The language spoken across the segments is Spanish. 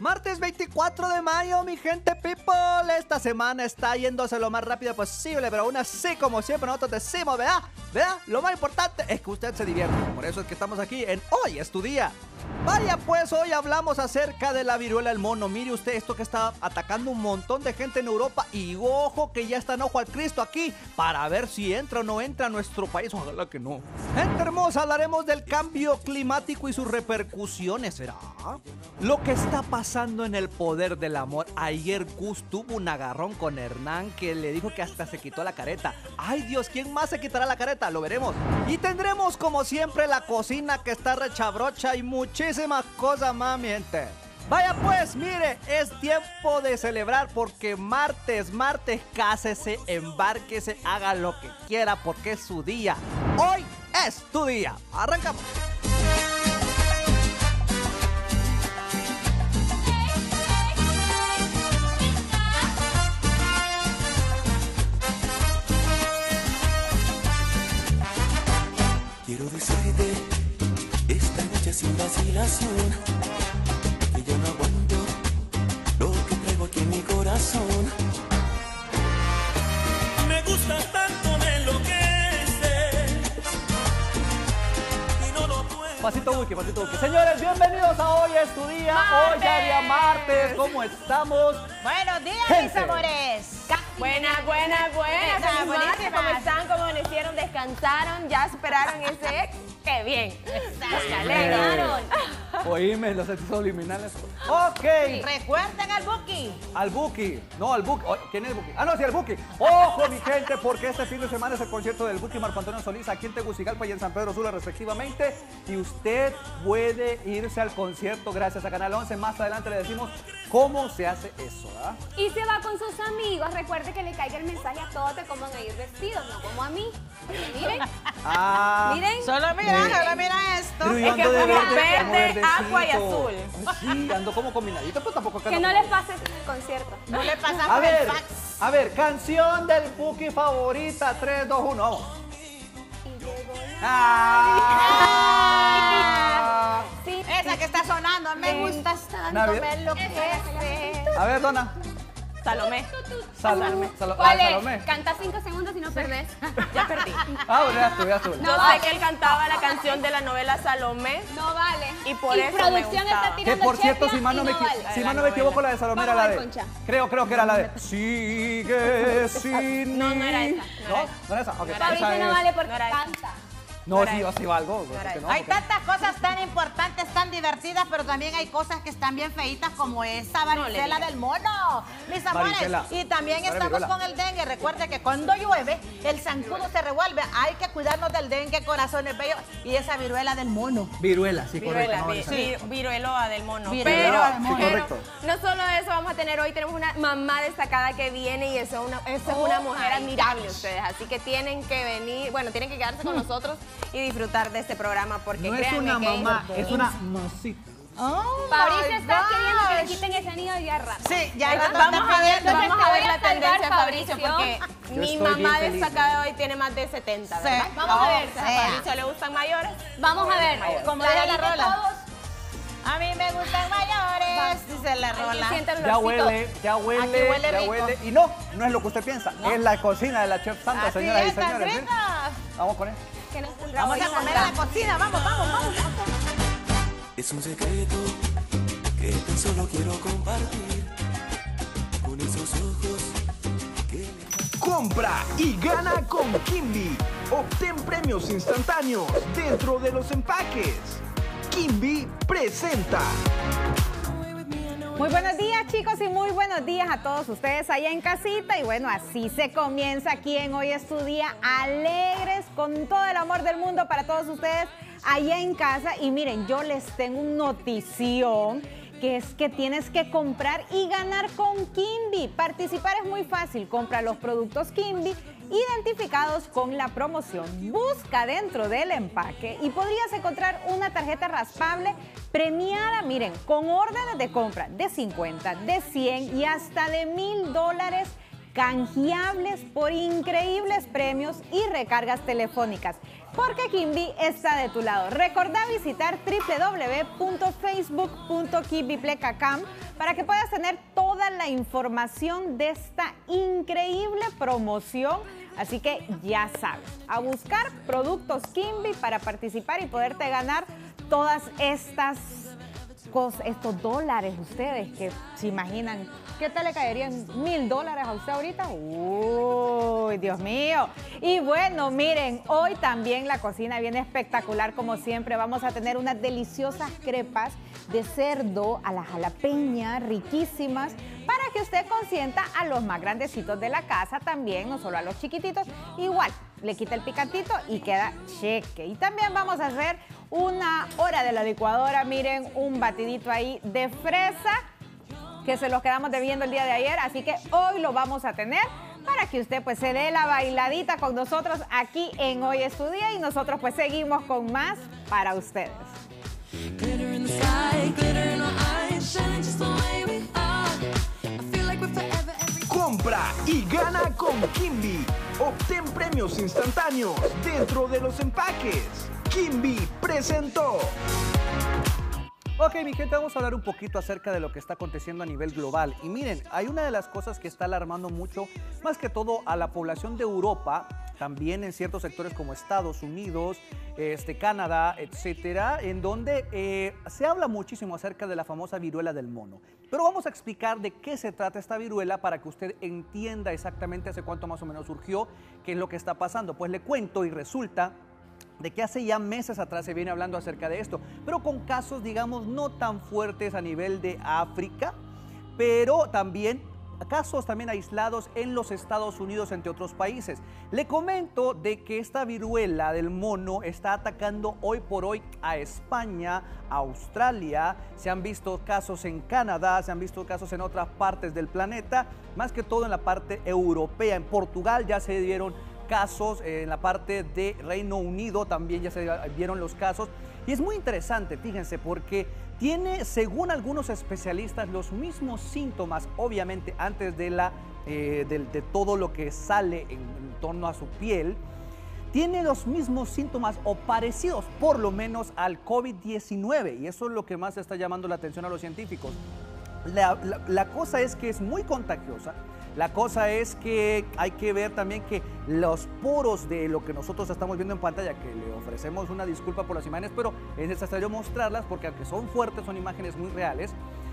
Martes 24 de mayo, mi gente people. Esta semana está yéndose lo más rápido posible, pero aún así, como siempre, nosotros decimos, vea, lo más importante es que usted se divierta. Por eso es que estamos aquí en Hoy es tu Día. Vaya pues, hoy hablamos acerca de la viruela del mono. Mire usted esto que está atacando un montón de gente en Europa. Y ojo que ya está en ojo al Cristo aquí para ver si entra o no entra a nuestro país. Ojalá que no. Gente hermosa, hablaremos del cambio climático y sus repercusiones, ¿será? Lo que está pasando en el poder del amor. Ayer Gus tuvo un agarrón con Hernán que le dijo que hasta se quitó la careta. Ay Dios, ¿quién más se quitará la careta? Lo veremos. Y tendremos como siempre la cocina que está rechabrocha y muchísimas cosas más, mi gente. Vaya pues, mire, es tiempo de celebrar porque martes, cásese, embárquese, haga lo que quiera porque es su día. Hoy es tu día. Arrancamos. Quiero decirte esta noche sin vacilación que ya no aguanto lo que traigo aquí en mi corazón. Me gusta tanto, me enloqueces y no lo puedo. Pasito buque. Señores, bienvenidos a Hoy es tu Día. Hoy ya día martes. ¿Cómo estamos? Buenos días, gente. mis amores. Buenas. Buenísimas. ¿Cómo están? ¿Cómo amanecieron? ¿Descansaron? ¿Ya superaron ese ex? ¡Qué bien! ¡Se alegraron! Oíme los sexos subliminales. Ok. Recuerden al Buki. Al Buki. No, al Buki. ¿Quién es el Buki? Ah, no, sí, al Buki. Ojo, mi gente, porque este fin de semana es el concierto del Buki Marco Antonio Solís aquí en Tegucigalpa y en San Pedro Sula, respectivamente. Y usted puede irse al concierto gracias a Canal 11. Más adelante le decimos cómo se hace eso, ¿verdad? Y se va con sus amigos. Recuerde que le caiga el mensaje a todos de cómo van a ir vestidos, no como a mí. Miren. Miren. Solo mira esto. Pero yo Es que ando de fuimos verde, verde, como agua y verdecito. azul. Sí, ando como combinadito, pero tampoco Que no les pase el concierto. No le A pasamos el ver, fax. canción del Buki favorita. 3, 2, 1, vamos. Sí. Esa que está sonando, me gusta tanto, Navidad. me enloquece. A ver, dona. Salomé. ¿Cuál Salomé. Canta 5 segundos y no perdés. Ya perdí. Bueno, ya estuve. Yo sé que él cantaba la canción de la novela Salomé. No vale. Y por eso producción me gustaba. está Que por cierto, Chefia si mal no y me, no vale. si mal no me equivoco, la de Salomé era Vamos la a ver, de... Concha. Creo que era la de... Sigue sin No, no era mí. esa. ¿No era esa? Ok, Fabricio esa no es- vale porque no era esa. canta. No, era sí, esa. yo sí valgo. No era porque no, Hay porque- tantas cosas tan importantes, tan divertidas, pero también hay cosas que están bien feitas como esa varicela del mono, mis amores. Varicela. Y también Ahora estamos viruela. con el dengue. Recuerde que cuando llueve, el zancudo se revuelve. Hay que cuidarnos del dengue, corazones bellos y esa viruela del mono. Viruela, sí, Viruela, correcto. No, esa. virueloa del mono. Virueloa del mono. Sí, correcto. no solo eso vamos a tener hoy, tenemos una mamá destacada que viene y eso es una mujer admirable ustedes, así que tienen que venir, bueno, tienen que quedarse con nosotros y disfrutar de este programa porque No es créanme una que mamá, es una masita. Fabricio está gosh. queriendo que le quiten ese anillo de guerra. Sí, ya Vamos a ver, Entonces vamos te a voy ver a la salvar, tendencia, Fabricio, Fabricio. porque Yo mi estoy bien mamá feliz. destacada hoy tiene más de 70, Sí. ¿verdad? Vamos a ver, A Fabricio le gustan mayores. Vamos a ver. Como La dice de la rola. todos. A mí me gustan mayores, dice la rola. Siente el Ya olorcito. huele, Aquí huele ya rico. huele. Y no es lo que usted piensa. Es la cocina de la chef Santa, Así señoras y es, tan señores. ¿sí? rica. Vamos con él. Que nos tendrá Vamos hoy a comer Santa. en la cocina, vamos. Es un secreto que tan solo quiero compartir con esos ojos que... Compra y gana con Kimby. Obtén premios instantáneos dentro de los empaques. Kimby presenta. Muy buenos días, chicos, y muy buenos días a todos ustedes allá en casita. Y bueno, así se comienza aquí en Hoy es tu Día, alegres, con todo el amor del mundo para todos ustedes allá en casa. Y miren, yo les tengo una notición, que es que tienes que comprar y ganar con Kimby. Participar es muy fácil, compra los productos Kimby identificados con la promoción. Busca dentro del empaque y podrías encontrar una tarjeta raspable premiada, miren, con órdenes de compra de 50, de 100 y hasta de $1000 canjeables por increíbles premios y recargas telefónicas. porque Kimby está de tu lado. Recordá visitar www.facebook.kimbiplecacam para que puedas tener toda la información de esta increíble promoción. Así que ya sabes, a buscar productos Kimby para participar y poderte ganar todas estas cosas, estos dólares ustedes que se imaginan. ¿Qué tal le caerían $1000 a usted ahorita? Uy, Dios mío. Y bueno, miren, hoy también la cocina viene espectacular como siempre. Vamos a tener unas deliciosas crepas de cerdo a la jalapeña, riquísimas, para que usted consienta a los más grandecitos de la casa también, no solo a los chiquititos. Igual, le quita el picantito y queda cheque. Y también vamos a hacer una hora de la licuadora. Miren, un batidito ahí de fresa que se los quedamos debiendo el día de ayer, así que hoy lo vamos a tener para que usted pues se dé la bailadita con nosotros aquí en Hoy es tu Día, y nosotros pues seguimos con más para ustedes. Compra y gana con Kimby. Obtén premios instantáneos dentro de los empaques. Kimby presentó. Ok, mi gente, vamos a hablar un poquito acerca de lo que está aconteciendo a nivel global. Y miren, hay una de las cosas que está alarmando mucho, más que todo a la población de Europa, también en ciertos sectores como Estados Unidos, Canadá, etcétera, en donde se habla muchísimo acerca de la famosa viruela del mono. Pero vamos a explicar de qué se trata esta viruela para que usted entienda exactamente hace cuánto más o menos surgió, qué es lo que está pasando. Pues le cuento y resulta de que hace ya meses atrás se viene hablando acerca de esto, pero con casos, digamos, no tan fuertes a nivel de África, pero también casos también aislados en los Estados Unidos, entre otros países. Le comento de que esta viruela del mono está atacando hoy por hoy a España, a Australia, se han visto casos en Canadá, se han visto casos en otras partes del planeta, más que todo en la parte europea. En Portugal ya se dieron casos, en la parte de Reino Unido también ya se vieron los casos. Y es muy interesante, fíjense, porque tiene, según algunos especialistas, los mismos síntomas, obviamente antes de, de todo lo que sale en torno a su piel. Tiene los mismos síntomas o parecidos, por lo menos, al COVID-19. Y eso es lo que más está llamando la atención a los científicos. La cosa es que es muy contagiosa. La cosa es que hay que ver también que los poros de lo que nosotros estamos viendo en pantalla, que le ofrecemos una disculpa por las imágenes, pero es necesario mostrarlas porque aunque son fuertes, son imágenes muy reales.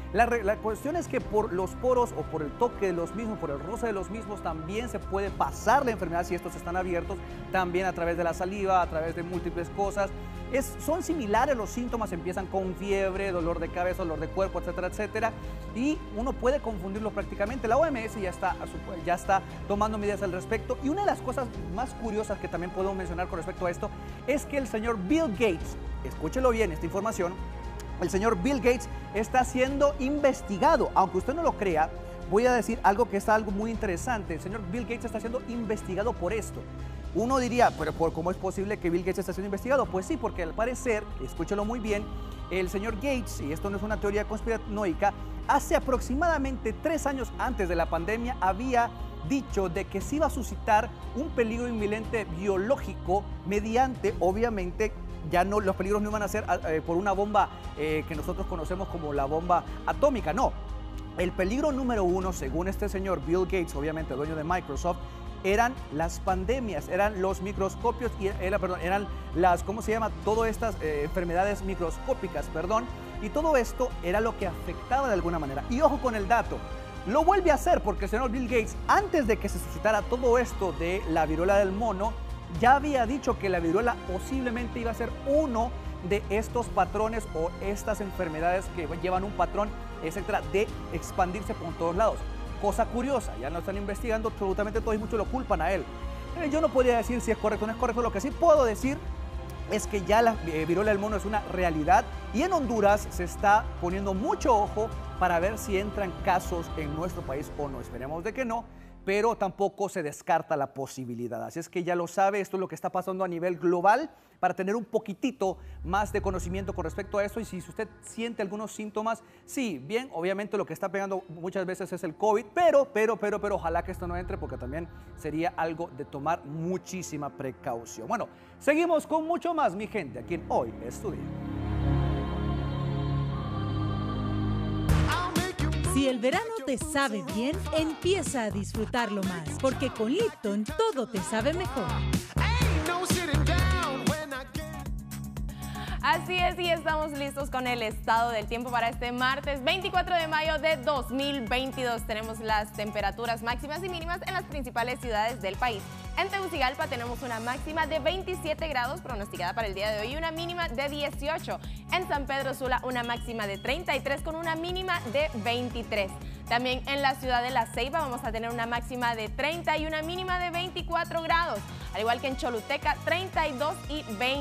La cuestión es que por los poros o por el toque de los mismos, por el roce de los mismos, también se puede pasar la enfermedad si estos están abiertos, también a través de la saliva, a través de múltiples cosas. Son similares los síntomas, empiezan con fiebre, dolor de cabeza, dolor de cuerpo, etcétera, etcétera, y uno puede confundirlo prácticamente. La OMS ya está tomando medidas al respecto, y una de las cosas más curiosas que también puedo mencionar con respecto a esto es que el señor Bill Gates, escúchelo bien esta información, el señor Bill Gates está siendo investigado, aunque usted no lo crea. Voy a decir algo que es algo muy interesante. El señor Bill Gates está siendo investigado por esto. Uno diría, pero ¿cómo es posible que Bill Gates esté siendo investigado? Pues sí, porque al parecer, escúchelo muy bien, el señor Gates, y esto no es una teoría conspiranoica, hace aproximadamente 3 años antes de la pandemia había dicho de que se iba a suscitar un peligro inminente biológico mediante, obviamente, ya no, los peligros no iban a ser por una bomba que nosotros conocemos como la bomba atómica, no. El peligro número 1, según este señor Bill Gates, obviamente dueño de Microsoft, eran las pandemias, eran los microscopios, eran las, ¿cómo se llama? Todas estas enfermedades microscópicas, y todo esto era lo que afectaba de alguna manera. Y ojo con el dato, lo vuelve a hacer porque el señor Bill Gates, antes de que se suscitara todo esto de la viruela del mono, ya había dicho que la viruela posiblemente iba a ser uno de estos patrones o estas enfermedades que llevan un patrón, etcétera, de expandirse por todos lados. Cosa curiosa, ya no están investigando absolutamente todo y muchos lo culpan a él. Yo no podría decir si es correcto o no es correcto. Lo que sí puedo decir es que ya la viruela del mono es una realidad y en Honduras se está poniendo mucho ojo para ver si entran casos en nuestro país o no. Esperemos de que no, pero tampoco se descarta la posibilidad. Así es que ya lo sabe, esto es lo que está pasando a nivel global, para tener un poquitito más de conocimiento con respecto a esto. Y si usted siente algunos síntomas, sí, bien, obviamente lo que está pegando muchas veces es el COVID, pero ojalá que esto no entre, porque también sería algo de tomar muchísima precaución. Bueno, seguimos con mucho más, mi gente, aquí en Hoy es tu Día. Si el verano te sabe bien, empieza a disfrutarlo más, porque con Lipton todo te sabe mejor. Así es, y estamos listos con el estado del tiempo para este martes 24 de mayo de 2022. Tenemos las temperaturas máximas y mínimas en las principales ciudades del país. En Tegucigalpa tenemos una máxima de 27 grados pronosticada para el día de hoy y una mínima de 18. En San Pedro Sula una máxima de 33 con una mínima de 23. También en la ciudad de La Ceiba vamos a tener una máxima de 30 y una mínima de 24 grados. Al igual que en Choluteca, 32 y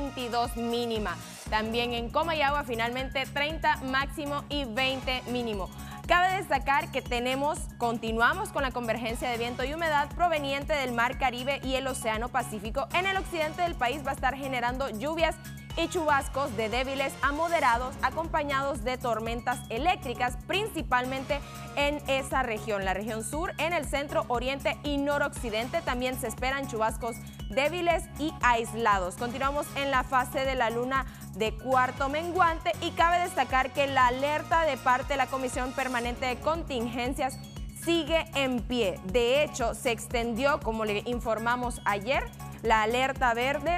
22 mínima. También en Comayagua finalmente 30 máximo y 20 mínimo. Cabe destacar que continuamos con la convergencia de viento y humedad proveniente del Mar Caribe y el Océano Pacífico. En el occidente del país va a estar generando lluvias y chubascos de débiles a moderados acompañados de tormentas eléctricas, principalmente en esa región. La región sur, en el centro, oriente y noroccidente también se esperan chubascos débiles y aislados. Continuamos en la fase de la luna de cuarto menguante y cabe destacar que la alerta de parte de la Comisión Permanente de Contingencias sigue en pie. De hecho, se extendió, como le informamos ayer, la alerta verde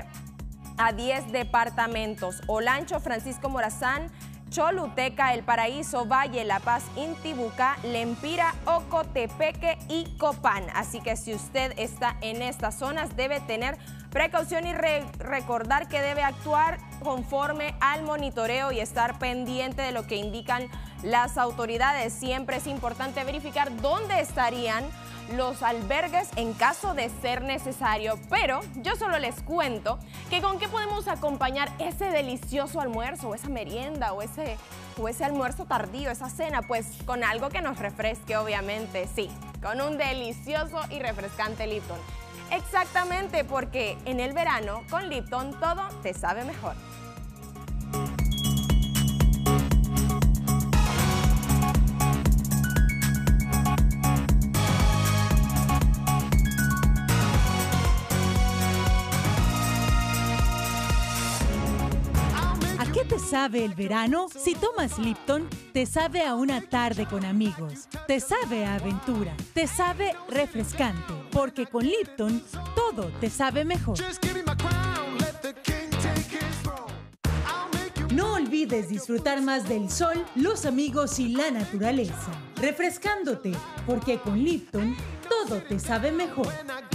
a 10 departamentos: Olancho, Francisco Morazán, Choluteca, El Paraíso, Valle, La Paz, Intibucá, Lempira, Ocotepeque y Copán. Así que si usted está en estas zonas debe tener precaución y recordar que debe actuar conforme al monitoreo y estar pendiente de lo que indican las autoridades. Siempre es importante verificar dónde estarían los albergues en caso de ser necesario, pero yo solo les cuento que con qué podemos acompañar ese delicioso almuerzo o esa merienda o ese almuerzo tardío, esa cena, pues con algo que nos refresque, obviamente, sí, con un delicioso y refrescante Lipton. Exactamente, porque en el verano con Lipton todo te sabe mejor. ¿A qué te sabe el verano? Si tomas Lipton, te sabe a una tarde con amigos, te sabe a aventura, te sabe refrescante, porque con Lipton todo te sabe mejor. No olvides disfrutar más del sol, los amigos y la naturaleza, refrescándote, porque con Lipton todo te sabe mejor.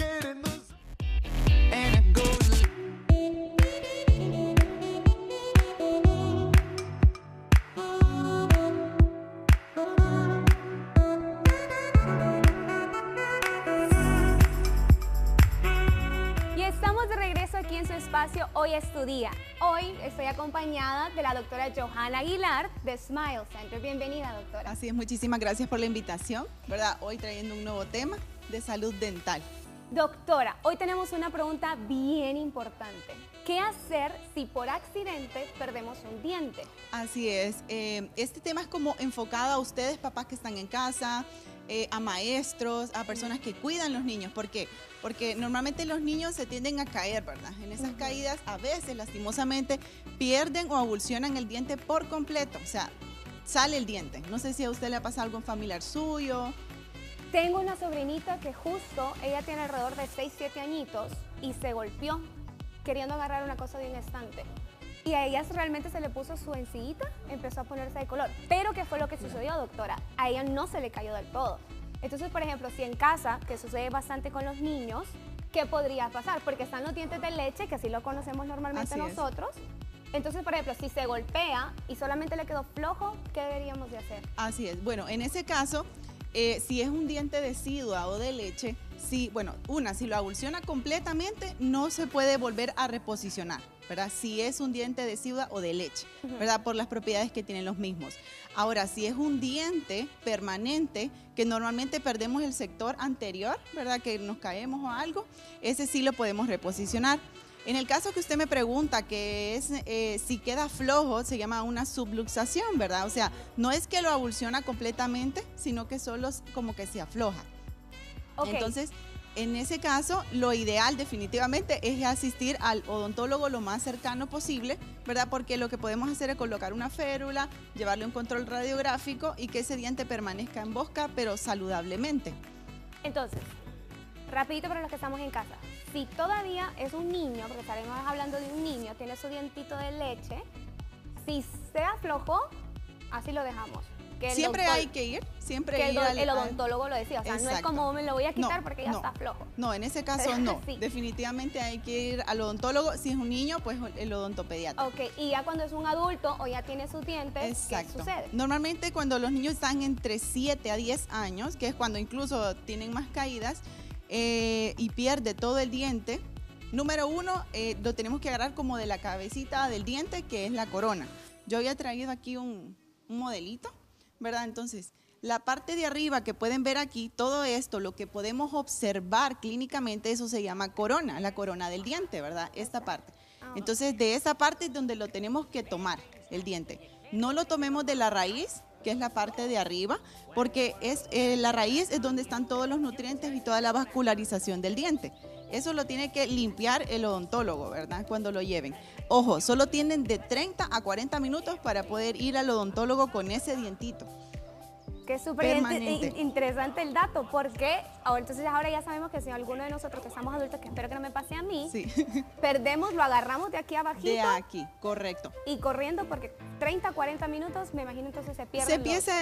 Aquí en su espacio Hoy es tu Día. Hoy estoy acompañada de la doctora Johanna Aguilar de Smile Center. Bienvenida, doctora. Así es, muchísimas gracias por la invitación, ¿verdad? Hoy trayendo un nuevo tema de salud dental. Doctora, hoy tenemos una pregunta bien importante. ¿Qué hacer si por accidente perdemos un diente? Así es, este tema es como enfocado a ustedes, papás que están en casa, a maestros, a personas que cuidan los niños. ¿Por qué? Porque normalmente los niños se tienden a caer, ¿verdad? En esas caídas a veces, lastimosamente, pierden o avulsionan el diente por completo. O sea, sale el diente. No sé si a usted le ha pasado algo familiar suyo. Tengo una sobrinita que justo, ella tiene alrededor de 6, 7 añitos y se golpeó queriendo agarrar una cosa de un estante. Y a ella realmente se le puso su encillita, empezó a ponerse de color. Pero ¿qué fue lo que sucedió, doctora? A ella no se le cayó del todo. Entonces, por ejemplo, si en casa, que sucede bastante con los niños, ¿qué podría pasar? Porque están los dientes de leche, que así lo conocemos normalmente nosotros. Entonces, por ejemplo, si se golpea y solamente le quedó flojo, ¿qué deberíamos de hacer? Así es. Bueno, en ese caso, si es un diente decidua o de leche, si lo avulsiona completamente, no se puede volver a reposicionar. ¿verdad? Si es un diente de ciuda o de leche, ¿verdad? Por las propiedades que tienen los mismos. Ahora, si es un diente permanente, que normalmente perdemos el sector anterior, ¿verdad? Que nos caemos o algo, ese sí lo podemos reposicionar. En el caso que usted me pregunta, que es si queda flojo, se llama una subluxación, ¿verdad? O sea, no es que lo abulsiona completamente, sino que solo como que se afloja. Ok. Entonces, en ese caso, lo ideal definitivamente es asistir al odontólogo lo más cercano posible, ¿verdad? Porque lo que podemos hacer es colocar una férula, llevarle un control radiográfico y que ese diente permanezca en boca, pero saludablemente. Entonces, rapidito para los que estamos en casa. Si todavía es un niño, porque estaremos hablando de un niño, tiene su dientito de leche, si se aflojó, así lo dejamos. Que el Siempre doctor- hay que ir, siempre que ir el odontólogo lo decía, o sea, no es Exacto. como me lo voy a quitar No, porque ya no. está flojo. No, en ese caso no. Sí. Definitivamente hay que ir al odontólogo. Si es un niño, pues el odontopediatra. Ok, y ya cuando es un adulto o ya tiene sus dientes, Exacto. ¿qué sucede? Normalmente cuando los niños están entre 7 a 10 años, que es cuando incluso tienen más caídas y pierde todo el diente, número uno, lo tenemos que agarrar como de la cabecita del diente, que es la corona. Yo había traído aquí un modelito, ¿verdad? Entonces, la parte de arriba que pueden ver aquí, todo esto, lo que podemos observar clínicamente, eso se llama corona, la corona del diente, ¿verdad? Esta parte. Entonces, de esa parte es donde lo tenemos que tomar, el diente. No lo tomemos de la raíz, que es la parte de arriba, porque la raíz es donde están todos los nutrientes y toda la vascularización del diente. Eso lo tiene que limpiar el odontólogo, ¿verdad? Cuando lo lleven. Ojo, solo tienen de 30 a 40 minutos para poder ir al odontólogo con ese dientito. Que es súper Permanente. interesante el dato, porque entonces ahora ya sabemos que si alguno de nosotros que estamos adultos, que espero que no me pase a mí, Sí, perdemos, lo agarramos de aquí abajito de aquí, correcto. y corriendo, porque 30, 40 minutos, me imagino entonces se pierden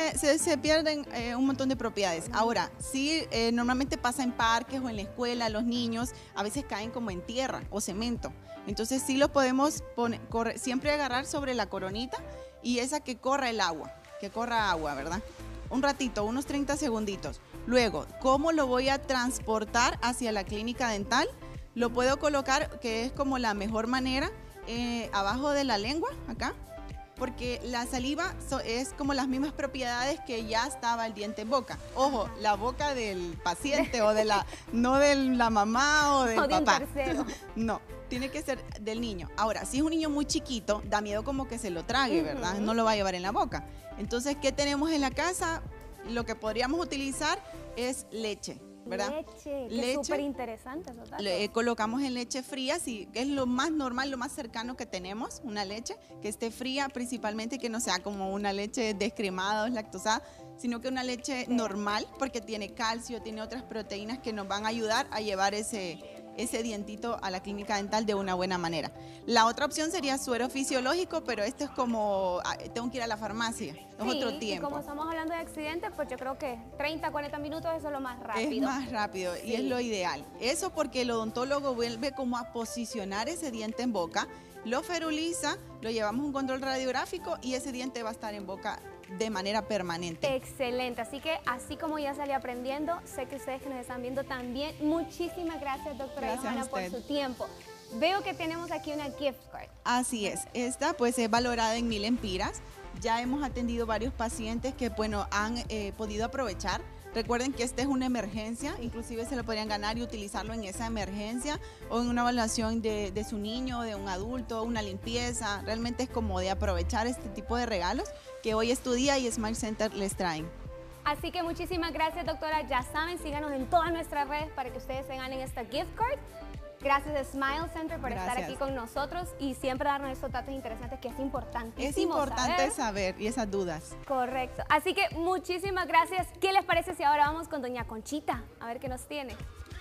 Se pierden un montón de propiedades. Ahora, sí, normalmente pasa en parques o en la escuela, los niños a veces caen como en tierra o cemento. Entonces sí los podemos siempre agarrar sobre la coronita y esa que corra el agua, que corra agua, ¿verdad? Un ratito, unos 30 segunditos. Luego, ¿cómo lo voy a transportar hacia la clínica dental? Lo puedo colocar, que es como la mejor manera, abajo de la lengua, acá, porque la saliva es como las mismas propiedades que ya estaba el diente en boca. Ojo, la boca del paciente o no de la mamá o del o de un papá. tercero. No, tiene que ser del niño. Ahora, si es un niño muy chiquito, da miedo como que se lo trague, ¿verdad? No lo va a llevar en la boca. Entonces, ¿qué tenemos en la casa? Lo que podríamos utilizar es leche, ¿verdad? Leche, que es súper interesante eso, datos. Colocamos en leche fría, sí, que es lo más normal, lo más cercano que tenemos, una leche que esté fría, principalmente que no sea como una leche descremada o lactosada, sino que una leche normal, porque tiene calcio, tiene otras proteínas que nos van a ayudar a llevar ese dientito a la clínica dental de una buena manera. La otra opción sería suero fisiológico, pero esto es como, tengo que ir a la farmacia, es otro tiempo. Y como estamos hablando de accidentes, pues yo creo que 30, 40 minutos eso es lo más rápido. Es más rápido y es lo ideal. Eso porque el odontólogo vuelve como a posicionar ese diente en boca, lo feruliza, lo llevamos a un control radiográfico y ese diente va a estar en boca de manera permanente. Excelente, así que así como ya salí aprendiendo, sé que ustedes que nos están viendo también. Muchísimas gracias, doctora Gracias a Johanna, por usted. su tiempo. Veo que tenemos aquí una gift card. Así es, esta pues es valorada en 1000 empiras. Ya hemos atendido varios pacientes que bueno han podido aprovechar. Recuerden que esta es una emergencia, inclusive se lo podrían ganar y utilizarlo en esa emergencia o en una evaluación de su niño, de un adulto, una limpieza. Realmente es como de aprovechar este tipo de regalos que hoy es tu día y Smile Center les traen. Así que muchísimas gracias, doctora. Ya saben, síganos en todas nuestras redes para que ustedes se ganen esta gift card. Gracias a Smile Center por estar Gracias. aquí con nosotros y siempre darnos estos datos interesantes que es importante. Es importante saber y esas dudas. Correcto. Así que muchísimas gracias. ¿Qué les parece si ahora vamos con doña Conchita? A ver qué nos tiene.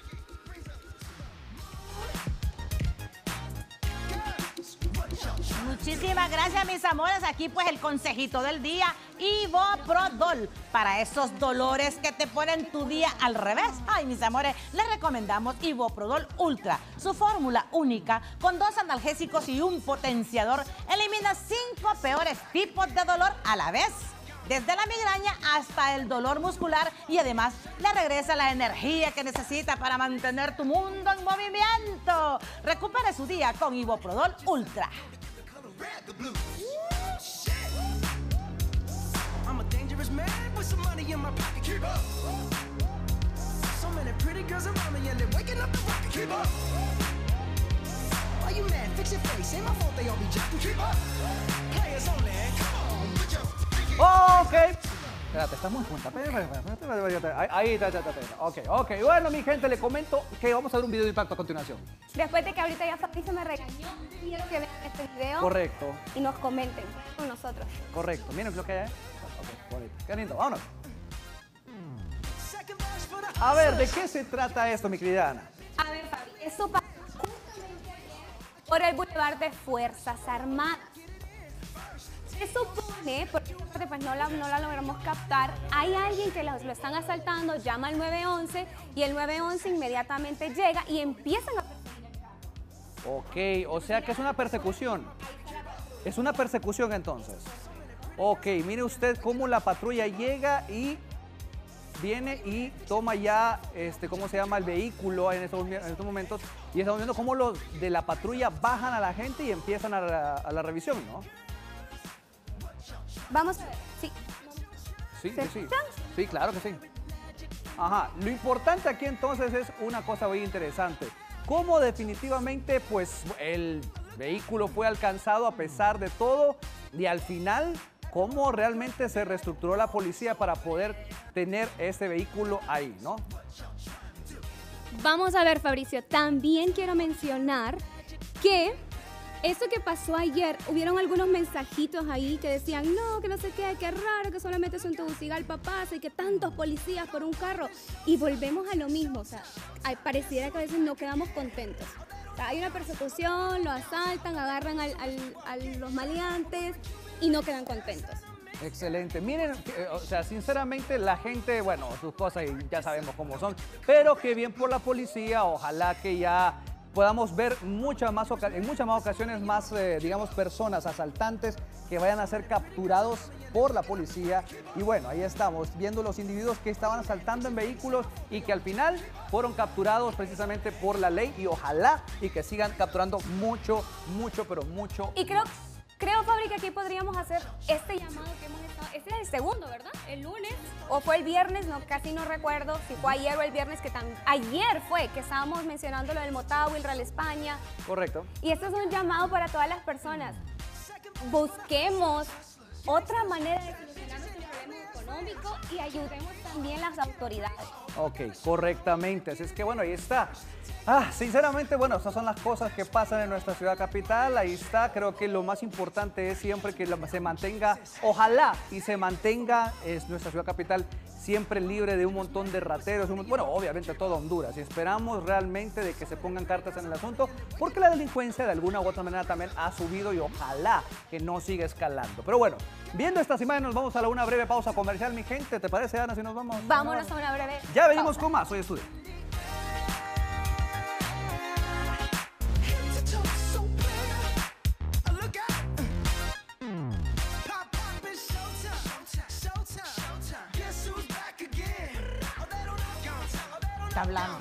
Muchísimas gracias, mis amores. Aquí pues el consejito del día, Ivoprodol, para esos dolores que te ponen tu día al revés. Ay, mis amores, les recomendamos Ivoprodol Ultra. Su fórmula única, con 2 analgésicos y un potenciador, elimina 5 peores tipos de dolor a la vez. desde la migraña hasta el dolor muscular y además le regresa la energía que necesita para mantener tu mundo en movimiento. Recupere su día con Iboprodol Ultra. I'm a dangerous man with some money in my pocket. Keep up. So many pretty girls around me and they're waking up the rocket. Keep up. Why you mad? Fix your face. Ain't my fault they all be jacking. Keep up. Players only. Come on, put your Ok. Espérate, estamos juntas. Ahí está. Ok. Bueno, mi gente, le comento que vamos a ver un video de impacto a continuación. Después de que ahorita ya Fabricio me regañó, quiero que vean este video. Correcto. Y nos comenten con nosotros. Correcto. Miren lo que hay. Ok, bonito. Qué lindo. Vámonos. A ver, ¿de qué se trata esto, mi querida Ana? A ver, Fabi, eso pasa por el Boulevard de Fuerzas Armadas. Se supone, porque pues no la logramos captar, hay alguien que lo están asaltando, llama al 911 y el 911 inmediatamente llega y empiezan a perseguir. Ok, o sea que es una persecución. Es una persecución entonces. Ok, mire usted cómo la patrulla llega y viene y toma ya, ¿cómo se llama? El vehículo en estos momentos. Y estamos viendo cómo los de la patrulla bajan a la gente y empiezan a la revisión, ¿no? Vamos a ver, sí. Sí. Sí, claro que sí. Ajá, lo importante aquí entonces es una cosa muy interesante. Cómo definitivamente, pues, el vehículo fue alcanzado a pesar de todo y al final, cómo realmente se reestructuró la policía para poder tener ese vehículo ahí, ¿no? Vamos a ver, Fabricio, también quiero mencionar que eso que pasó ayer, hubieron algunos mensajitos ahí que decían, no, que no sé qué, que raro, que solamente son Tegucigalpa pasa y que tantos policías por un carro. Y volvemos a lo mismo, o sea, pareciera que a veces no quedamos contentos. O sea, hay una persecución, lo asaltan, agarran a los maleantes y no quedan contentos. Excelente. Miren, o sea, sinceramente la gente, bueno, sus cosas ya sabemos cómo son, pero que bien por la policía, ojalá que ya podamos ver en muchas más ocasiones más, digamos, personas asaltantes que vayan a ser capturados por la policía. Y bueno, ahí estamos viendo los individuos que estaban asaltando en vehículos y que al final fueron capturados precisamente por la ley y ojalá y que sigan capturando mucho, pero mucho. Y creo, Fabri, que aquí podríamos hacer este llamado que hemos estado. Este es el segundo, ¿verdad? El lunes o fue el viernes, no, casi no recuerdo si fue ayer o el viernes, ayer fue que estábamos mencionando lo del Motagua, el Real España. Correcto. Y este es un llamado para todas las personas. Busquemos otra manera de solucionar nuestro problema económico y ayudemos también a las autoridades. Ok, correctamente. Así es que bueno, ahí está. Sinceramente, bueno, esas son las cosas que pasan en nuestra ciudad capital. Ahí está, creo que lo más importante es siempre que se mantenga, ojalá y se mantenga nuestra ciudad capital siempre libre de un montón de rateros, bueno, obviamente todo Honduras, y esperamos realmente de que se pongan cartas en el asunto, porque la delincuencia de alguna u otra manera también ha subido y ojalá que no siga escalando. Pero bueno, viendo estas imágenes nos vamos a una breve pausa comercial, mi gente. ¿Te parece, Ana, si nos vamos? Vámonos a una breve Ya venimos pausa. con más, Hoy Estudio. Está hablando.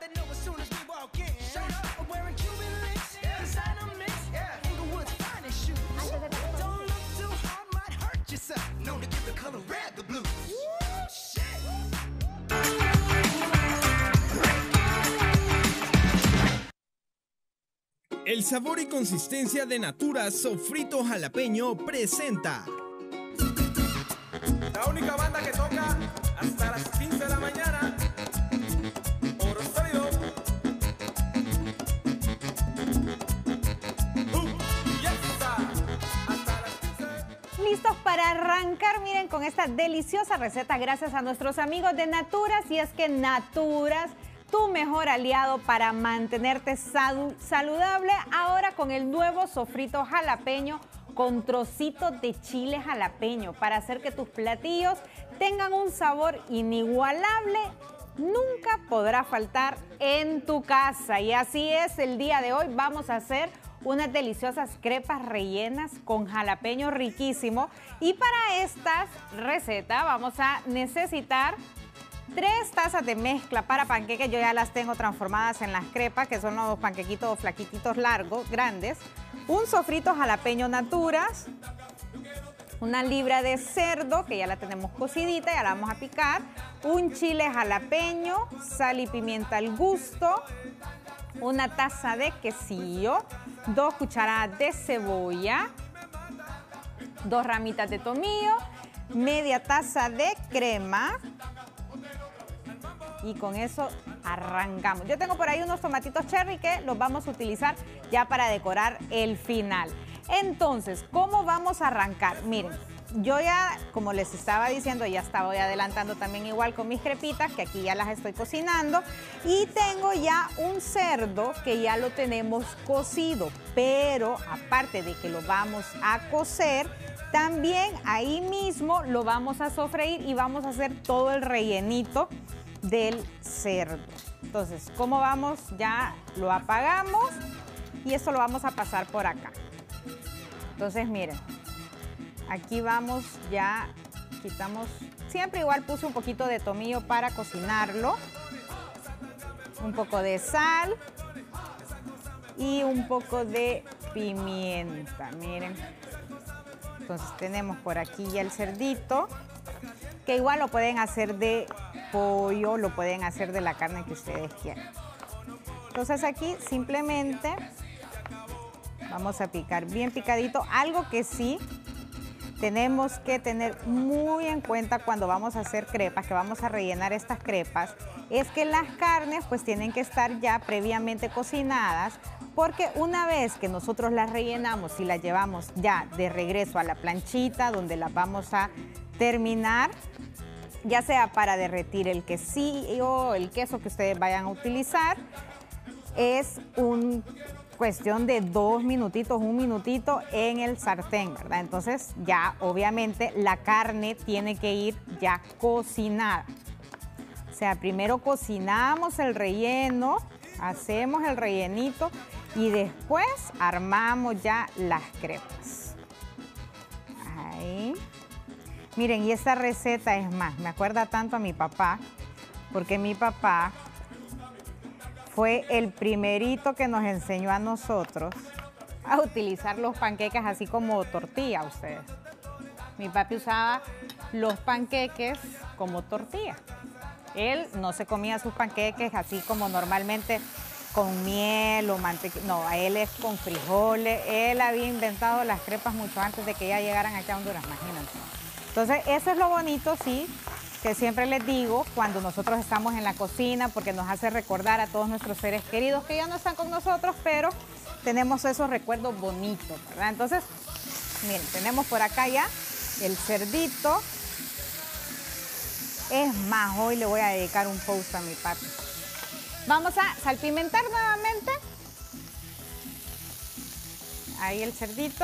El sabor y consistencia de Natura Sofrito Jalapeño presenta La única banda que toca hasta las 15 de la mañana. Oro sólido. Listos para arrancar, miren, con esta deliciosa receta gracias a nuestros amigos de Naturas. Y es que Naturas, tu mejor aliado para mantenerte saludable, ahora con el nuevo sofrito jalapeño con trocitos de chile jalapeño para hacer que tus platillos tengan un sabor inigualable. Nunca podrá faltar en tu casa. Y así es, el día de hoy vamos a hacer unas deliciosas crepas rellenas con jalapeño riquísimo. Y para esta receta vamos a necesitar 3 tazas de mezcla para panqueques. Yo ya las tengo transformadas en las crepas, que son los panquequitos flaquititos largos, grandes. Un sofrito jalapeño naturas. Una libra de cerdo, que ya la tenemos cocidita, ya la vamos a picar. Un chile jalapeño, sal y pimienta al gusto. Una taza de quesillo. 2 cucharadas de cebolla. 2 ramitas de tomillo. Media taza de crema. Y con eso arrancamos. Yo tengo por ahí unos tomatitos cherry que los vamos a utilizar ya para decorar el final. Entonces, ¿cómo vamos a arrancar? Miren, yo ya, como les estaba diciendo, ya estaba adelantando también igual con mis crepitas, que aquí ya las estoy cocinando. Y tengo ya un cerdo que ya lo tenemos cocido, pero aparte de que lo vamos a cocer, también ahí mismo lo vamos a sofreír y vamos a hacer todo el rellenito del cerdo. Entonces, ¿cómo vamos? Ya lo apagamos y esto lo vamos a pasar por acá. Entonces, miren, aquí vamos, ya quitamos, siempre igual puse un poquito de tomillo para cocinarlo, un poco de sal y un poco de pimienta, miren. Entonces tenemos por aquí ya el cerdito, que igual lo pueden hacer de pollo, lo pueden hacer de la carne que ustedes quieran. Entonces aquí simplemente vamos a picar bien picadito. Algo que sí tenemos que tener muy en cuenta cuando vamos a hacer crepas, que vamos a rellenar estas crepas, es que las carnes pues tienen que estar ya previamente cocinadas, porque una vez que nosotros las rellenamos y las llevamos ya de regreso a la planchita donde las vamos a terminar, ya sea para derretir el quesillo, el queso que ustedes vayan a utilizar, es cuestión de 2 minutitos, 1 minutito en el sartén, ¿verdad? Entonces ya obviamente la carne tiene que ir ya cocinada. O sea, primero cocinamos el relleno, hacemos el rellenito y después armamos ya las crepas. Ahí. Miren, y esta receta es más, me acuerda tanto a mi papá, porque mi papá fue el primerito que nos enseñó a nosotros a utilizar los panqueques así como tortilla, ustedes. Mi papi usaba los panqueques como tortilla. Él no se comía sus panqueques así como normalmente con miel o mantequilla. No, a él es con frijoles. Él había inventado las crepas mucho antes de que ya llegaran aquí a Honduras, imagínense. Entonces, eso es lo bonito, sí, que siempre les digo cuando nosotros estamos en la cocina, porque nos hace recordar a todos nuestros seres queridos que ya no están con nosotros, pero tenemos esos recuerdos bonitos, ¿verdad? Entonces, miren, tenemos por acá ya el cerdito. Es más, hoy le voy a dedicar un post a mi papi. Vamos a salpimentar nuevamente. Ahí el cerdito.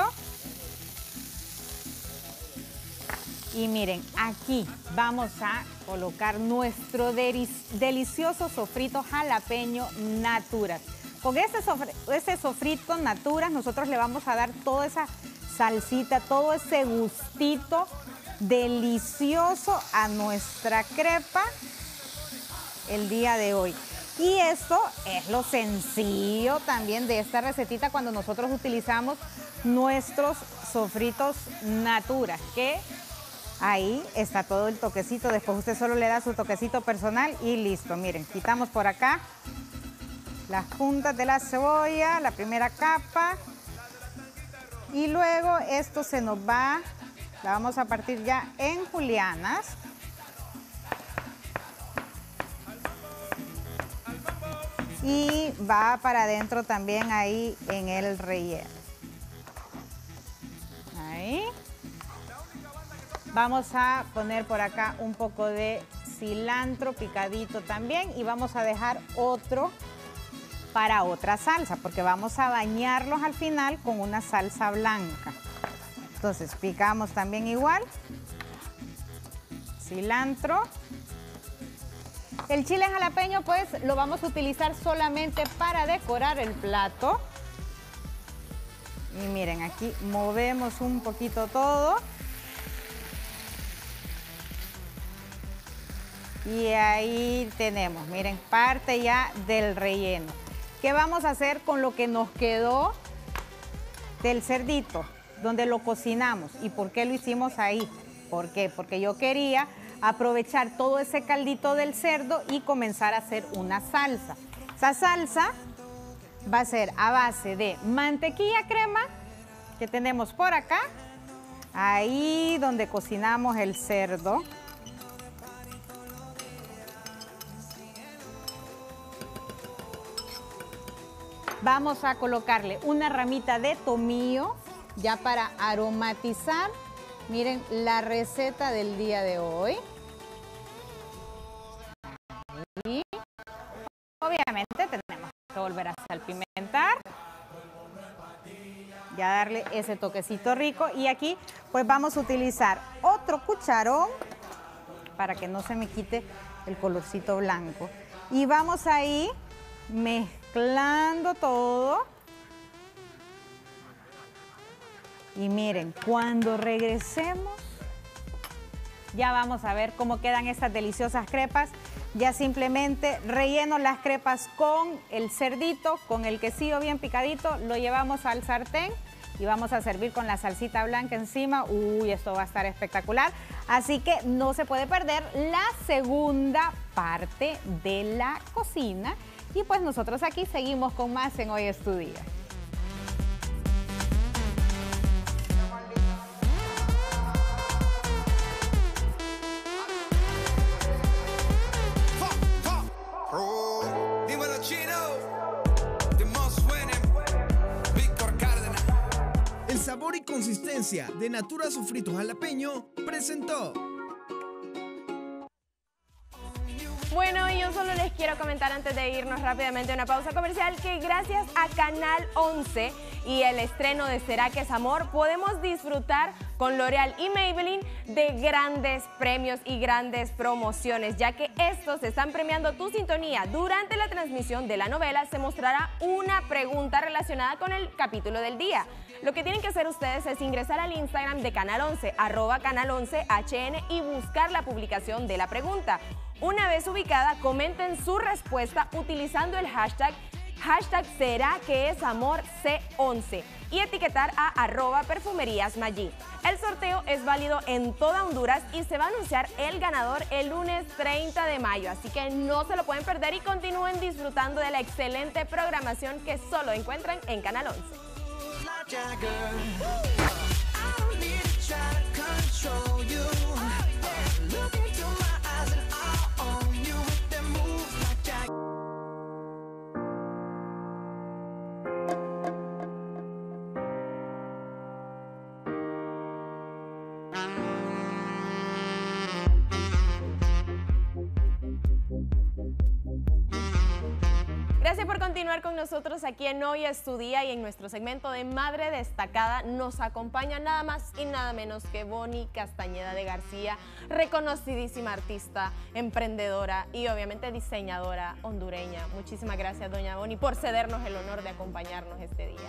Y miren, aquí vamos a colocar nuestro delicioso sofrito jalapeño natural. Con este sofrito natural nosotros le vamos a dar toda esa salsita, todo ese gustito delicioso a nuestra crepa el día de hoy. Y esto es lo sencillo también de esta recetita cuando nosotros utilizamos nuestros sofritos natural, que ahí está todo el toquecito. Después usted solo le da su toquecito personal y listo. Miren, quitamos por acá las puntas de la cebolla, la primera capa. Y luego esto se nos va, la vamos a partir ya en julianas. Y va para adentro también ahí en el relleno. Ahí. Vamos a poner por acá un poco de cilantro picadito también y vamos a dejar otro para otra salsa, porque vamos a bañarlos al final con una salsa blanca. Entonces picamos también igual, cilantro. El chile jalapeño pues lo vamos a utilizar solamente para decorar el plato. Y miren, aquí movemos un poquito todo. Y ahí tenemos, miren, parte ya del relleno. ¿Qué vamos a hacer con lo que nos quedó del cerdito, donde lo cocinamos? ¿Y por qué lo hicimos ahí? ¿Por qué? Porque yo quería aprovechar todo ese caldito del cerdo y comenzar a hacer una salsa. Esa salsa va a ser a base de mantequilla crema, que tenemos por acá, ahí donde cocinamos el cerdo. Vamos a colocarle una ramita de tomillo ya para aromatizar. Miren la receta del día de hoy. Y obviamente tenemos que volver a salpimentar. Ya darle ese toquecito rico. Y aquí pues vamos a utilizar otro cucharón para que no se me quite el colorcito blanco. Y vamos ahí mezclando todo. Y miren, cuando regresemos, ya vamos a ver cómo quedan estas deliciosas crepas. Ya simplemente relleno las crepas con el cerdito, con el quesillo bien picadito, lo llevamos al sartén y vamos a servir con la salsita blanca encima. Uy, esto va a estar espectacular. Así que no se puede perder la segunda parte de la cocina. Y pues nosotros aquí seguimos con más en Hoy es tu Día. El sabor y consistencia de Natura Sofrito Jalapeño presentó. Bueno, yo solo les quiero comentar antes de irnos rápidamente a una pausa comercial que gracias a Canal 11 y el estreno de Será que es Amor podemos disfrutar con L'Oreal y Maybelline de grandes premios y grandes promociones, ya que estos están premiando tu sintonía. Durante la transmisión de la novela se mostrará una pregunta relacionada con el capítulo del día. Lo que tienen que hacer ustedes es ingresar al Instagram de Canal 11, @Canal11HN y buscar la publicación de la pregunta. Una vez ubicada, comenten su respuesta utilizando el hashtag será que es amor C11 y etiquetar a @perfumeriasmaggi. El sorteo es válido en toda Honduras y se va a anunciar el ganador el lunes 30 de mayo, así que no se lo pueden perder y continúen disfrutando de la excelente programación que solo encuentran en Canal 11. Gracias por continuar con nosotros aquí en Hoy es tu Día y en nuestro segmento de Madre Destacada nos acompaña nada más y nada menos que Bonnie Castañeda de García, reconocidísima artista, emprendedora y obviamente diseñadora hondureña. Muchísimas gracias, doña Bonnie, por cedernos el honor de acompañarnos este día.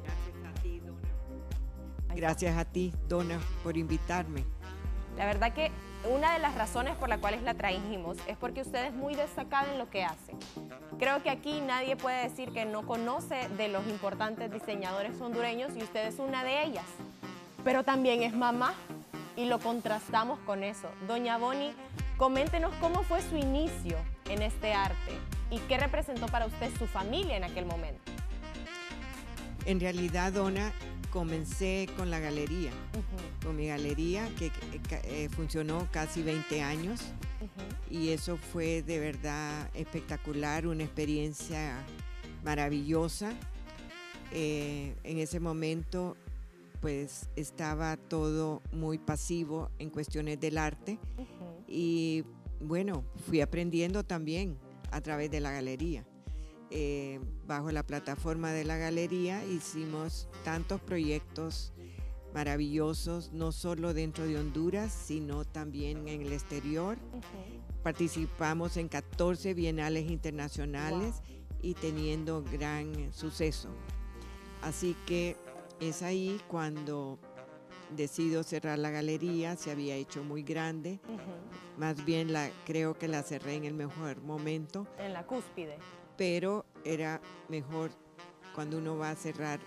Gracias a ti, Donna, por invitarme. La verdad que una de las razones por las cuales la trajimos es porque usted es muy destacada en lo que hace. Creo que aquí nadie puede decir que no conoce de los importantes diseñadores hondureños y usted es una de ellas. Pero también es mamá y lo contrastamos con eso. Doña Bonnie, coméntenos cómo fue su inicio en este arte y qué representó para usted su familia en aquel momento. En realidad, Donna, comencé con la galería, con mi galería que funcionó casi 20 años y eso fue de verdad espectacular, una experiencia maravillosa. En ese momento pues estaba todo muy pasivo en cuestiones del arte y bueno, fui aprendiendo también a través de la galería. Bajo la plataforma de la galería hicimos tantos proyectos maravillosos, no solo dentro de Honduras, sino también en el exterior. Participamos en 14 bienales internacionales y teniendo gran suceso. Así que es ahí cuando decido cerrar la galería. Se había hecho muy grande. Más bien creo que la cerré en el mejor momento. En la cúspide. Pero era mejor cuando uno va a cerrar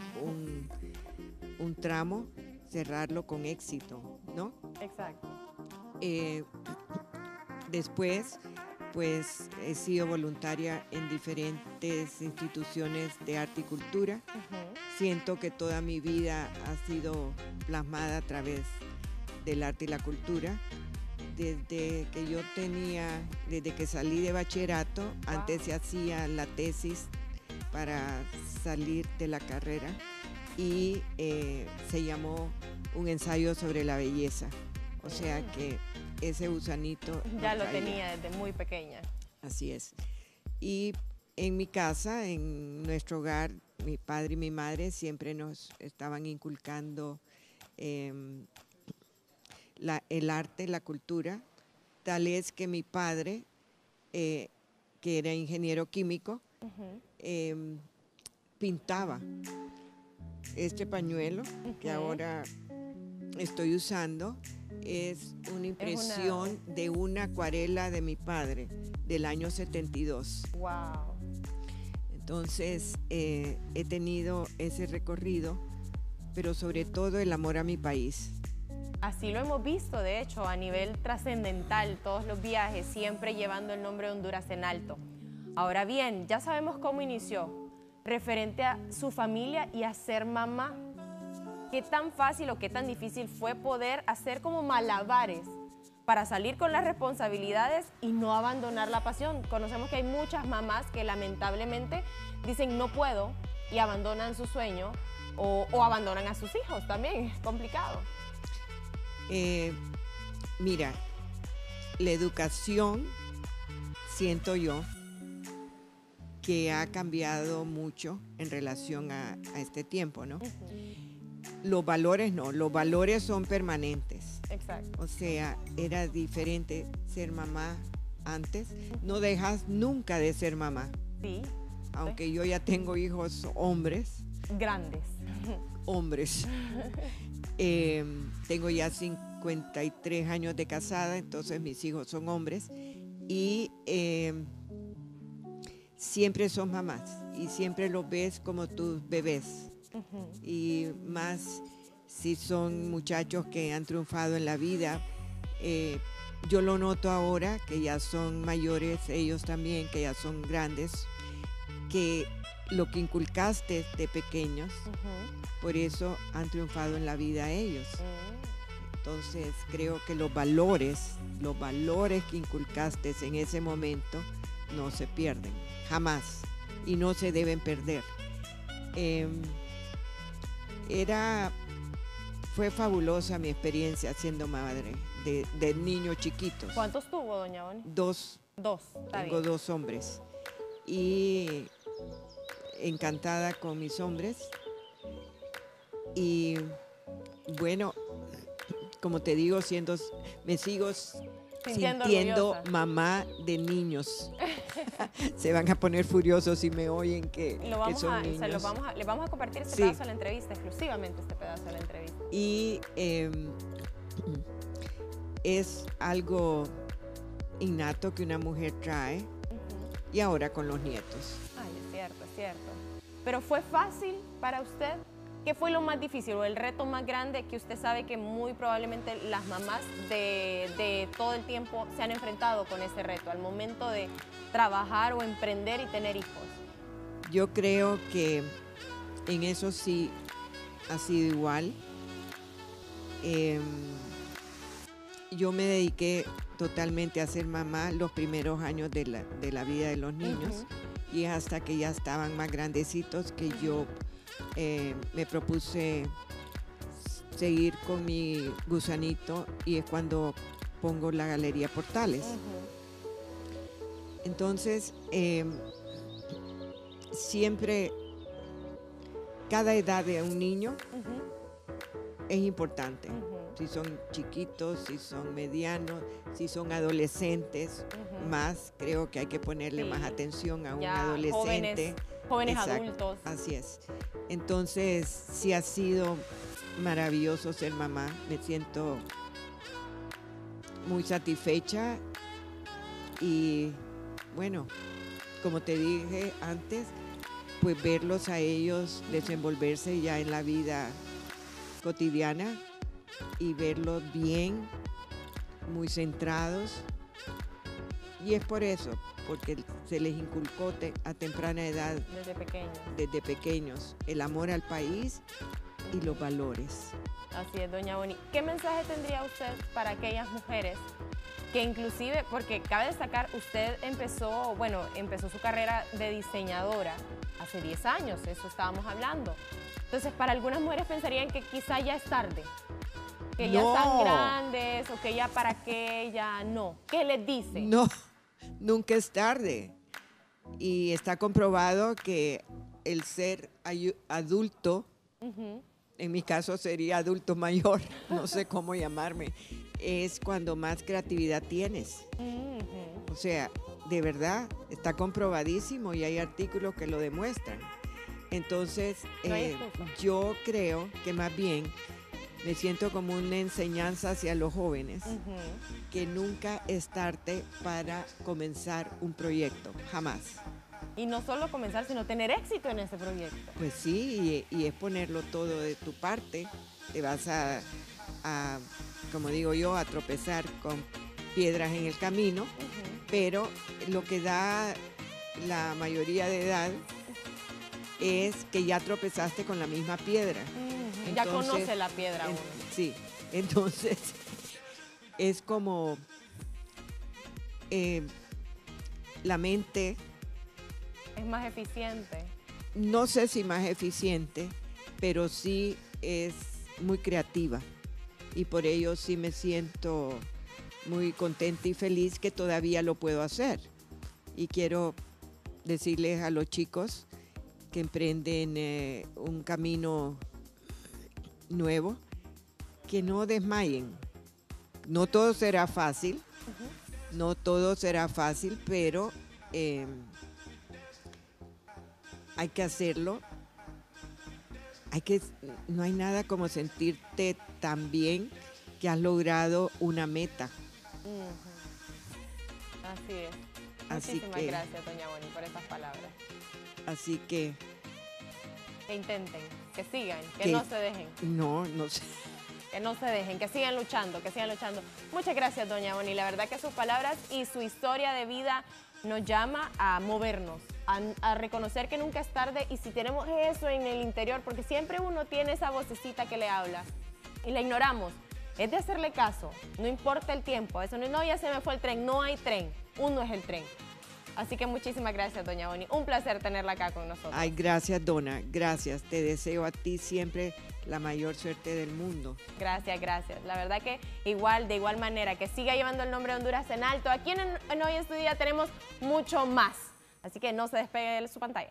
un tramo, cerrarlo con éxito, ¿no? Exacto. Después, pues he sido voluntaria en diferentes instituciones de arte y cultura. Siento que toda mi vida ha sido plasmada a través del arte y la cultura. Desde que salí de bachillerato, antes se hacía la tesis para salir de la carrera y se llamó Un ensayo sobre la belleza. O sea que ese gusanito ya lo tenía desde muy pequeña. Así es. Y en mi casa, en nuestro hogar, mi padre y mi madre siempre nos estaban inculcando el arte, la cultura. Tal es que mi padre, que era ingeniero químico, pintaba este pañuelo que ahora estoy usando. Es una impresión de una acuarela de mi padre del año 72. Wow. Entonces he tenido ese recorrido, pero sobre todo el amor a mi país. Así lo hemos visto, de hecho, a nivel trascendental, todos los viajes, siempre llevando el nombre de Honduras en alto. Ahora bien, ya sabemos cómo inició, referente a su familia y a ser mamá. ¿Qué tan fácil o qué tan difícil fue poder hacer como malabares para salir con las responsabilidades y no abandonar la pasión? Conocemos que hay muchas mamás que lamentablemente dicen no puedo y abandonan su sueño o abandonan a sus hijos también, es complicado. Mira, la educación, siento yo, que ha cambiado mucho en relación a este tiempo, ¿no? Los valores no, los valores son permanentes. Exacto. O sea, era diferente ser mamá antes. No dejas nunca de ser mamá. Sí. Aunque yo ya tengo hijos hombres. Grandes. Hombres. Tengo ya 53 años de casada, entonces mis hijos son hombres. Y siempre son mamás y siempre los ves como tus bebés. Y más si son muchachos que han triunfado en la vida. Yo lo noto ahora que ya son mayores, ellos también, que ya son grandes, que lo que inculcaste de pequeños, por eso han triunfado en la vida ellos. Entonces creo que los valores que inculcaste en ese momento no se pierden, jamás, y no se deben perder. Fue fabulosa mi experiencia siendo madre de niños chiquitos. ¿Cuántos tuvo, doña Bonnie? Dos. Tengo dos hombres. Y encantada con mis hombres. Y bueno, como te digo, me sigo sintiendo mamá de niños. Se van a poner furiosos si me oyen que son niños. Les vamos a compartir este pedazo de la entrevista, exclusivamente este pedazo de la entrevista. Y es algo innato que una mujer trae, y ahora con los nietos. Ay, es cierto. Pero ¿fue fácil para usted? ¿Qué fue lo más difícil o el reto más grande que usted sabe que muy probablemente las mamás de todo el tiempo se han enfrentado con ese reto al momento de trabajar o emprender y tener hijos? Yo creo que en eso sí ha sido igual. Yo me dediqué totalmente a ser mamá los primeros años de la vida de los niños, y hasta que ya estaban más grandecitos que yo me propuse seguir con mi gusanito, y es cuando pongo la Galería Portales. Entonces, siempre, cada edad de un niño es importante. Si son chiquitos, si son medianos, si son adolescentes, más creo que hay que ponerle más atención a un adolescente. Jóvenes adultos. Así es. Entonces, sí ha sido maravilloso ser mamá. Me siento muy satisfecha y, bueno, como te dije antes, pues verlos a ellos desenvolverse ya en la vida cotidiana y verlos bien, muy centrados. Y es por eso, porque se les inculcó a temprana edad, desde pequeños, el amor al país y los valores. Así es, doña Bonnie. ¿Qué mensaje tendría usted para aquellas mujeres que inclusive, porque cabe destacar, usted empezó su carrera de diseñadora hace 10 años, eso estábamos hablando? Entonces, para algunas mujeres pensarían que quizá ya es tarde, que ya están grandes o que ya para qué, ya no. ¿Qué les dice? No, nunca es tarde. Y está comprobado que el ser adulto, en mi caso sería adulto mayor, no sé cómo llamarme, es cuando más creatividad tienes. O sea, de verdad, está comprobadísimo y hay artículos que lo demuestran. Entonces, yo creo que más bien me siento como una enseñanza hacia los jóvenes, que nunca es tarde para comenzar un proyecto, jamás. Y no solo comenzar, sino tener éxito en ese proyecto. Pues sí, y es ponerlo todo de tu parte. Te vas a, como digo yo, a tropezar con piedras en el camino, pero lo que da la mayoría de edad es que ya tropezaste con la misma piedra. Ya conoce la piedra uno. Sí, entonces es como la mente... Es más eficiente. No sé si más eficiente, pero sí es muy creativa. Y por ello sí me siento muy contenta y feliz que todavía lo puedo hacer. Y quiero decirles a los chicos que emprenden un camino nuevo, que no desmayen. No todo será fácil, no todo será fácil, pero hay que hacerlo. No hay nada como sentirte tan bien que has logrado una meta. Así es. Muchísimas gracias, doña Bonnie, por esas palabras. Así que... Que intenten, que sigan, que no se dejen. No sé. Que no se dejen, que sigan luchando, que sigan luchando. Muchas gracias, doña Bonnie. La verdad que sus palabras y su historia de vida nos llama a movernos, a reconocer que nunca es tarde, y si tenemos eso en el interior, porque siempre uno tiene esa vocecita que le habla y la ignoramos, es de hacerle caso, no importa el tiempo. Eso no, ya se me fue el tren, no hay tren, uno es el tren. Así que muchísimas gracias, doña Bonnie. Un placer tenerla acá con nosotros. Ay, gracias, Donna. Gracias. Te deseo a ti siempre la mayor suerte del mundo. Gracias, gracias. La verdad que de igual manera, que siga llevando el nombre de Honduras en alto. Aquí en Hoy en Tu Día tenemos mucho más. Así que no se despegue de su pantalla.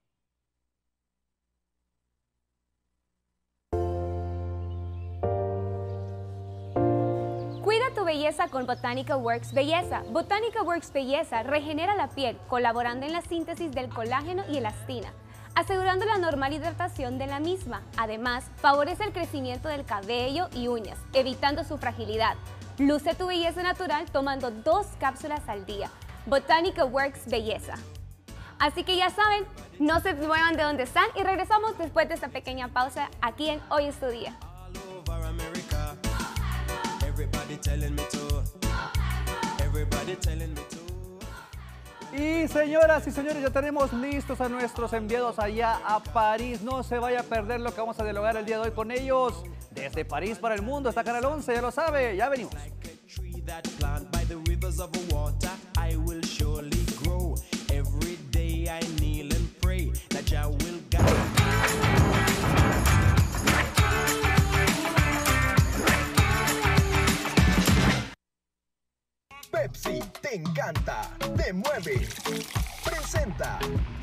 Cuida tu belleza con Botanica Works Belleza. Botanica Works Belleza regenera la piel, colaborando en la síntesis del colágeno y elastina, asegurando la normal hidratación de la misma. Además, favorece el crecimiento del cabello y uñas, evitando su fragilidad. Luce tu belleza natural tomando 2 cápsulas al día. Botanica Works Belleza. Así que ya saben, no se muevan de donde están y regresamos después de esta pequeña pausa aquí en Hoy es Tu Día. Y señoras y señores, ya tenemos listos a nuestros enviados allá a París. No se vaya a perder lo que vamos a dialogar el día de hoy con ellos. Desde París para el mundo, está Canal 11, ya lo sabe, ya venimos. Pepsi te encanta, te mueve, presenta.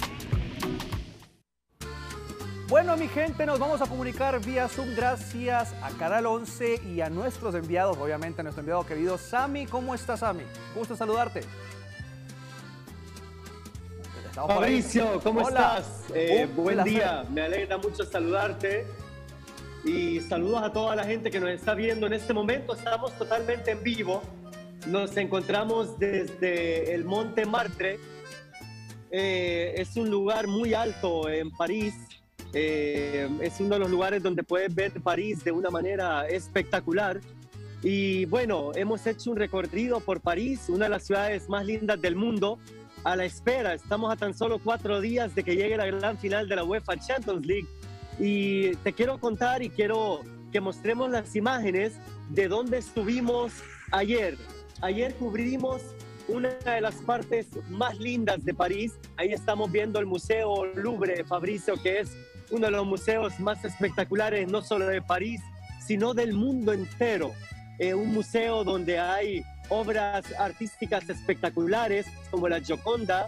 Bueno, mi gente, nos vamos a comunicar vía Zoom gracias a Canal 11 y a nuestros enviados, obviamente a nuestro enviado querido Sammy. ¿Cómo estás, Sammy? Gusto saludarte. Fabricio, ¿cómo Hola. estás? Buen placer. día, me alegra mucho saludarte y saludos a toda la gente que nos está viendo en este momento. Estamos totalmente en vivo, nos encontramos desde el Monte Martre, es un lugar muy alto en París, es uno de los lugares donde puedes ver París de una manera espectacular. Y bueno, hemos hecho un recorrido por París, una de las ciudades más lindas del mundo. A la espera, estamos a tan solo 4 días de que llegue la gran final de la UEFA Champions League. Y te quiero contar y quiero que mostremos las imágenes de dónde estuvimos ayer. Ayer cubrimos una de las partes más lindas de París. Ahí estamos viendo el Museo Louvre, Fabricio, que es uno de los museos más espectaculares, no solo de París, sino del mundo entero. Un museo donde hay obras artísticas espectaculares como la Gioconda.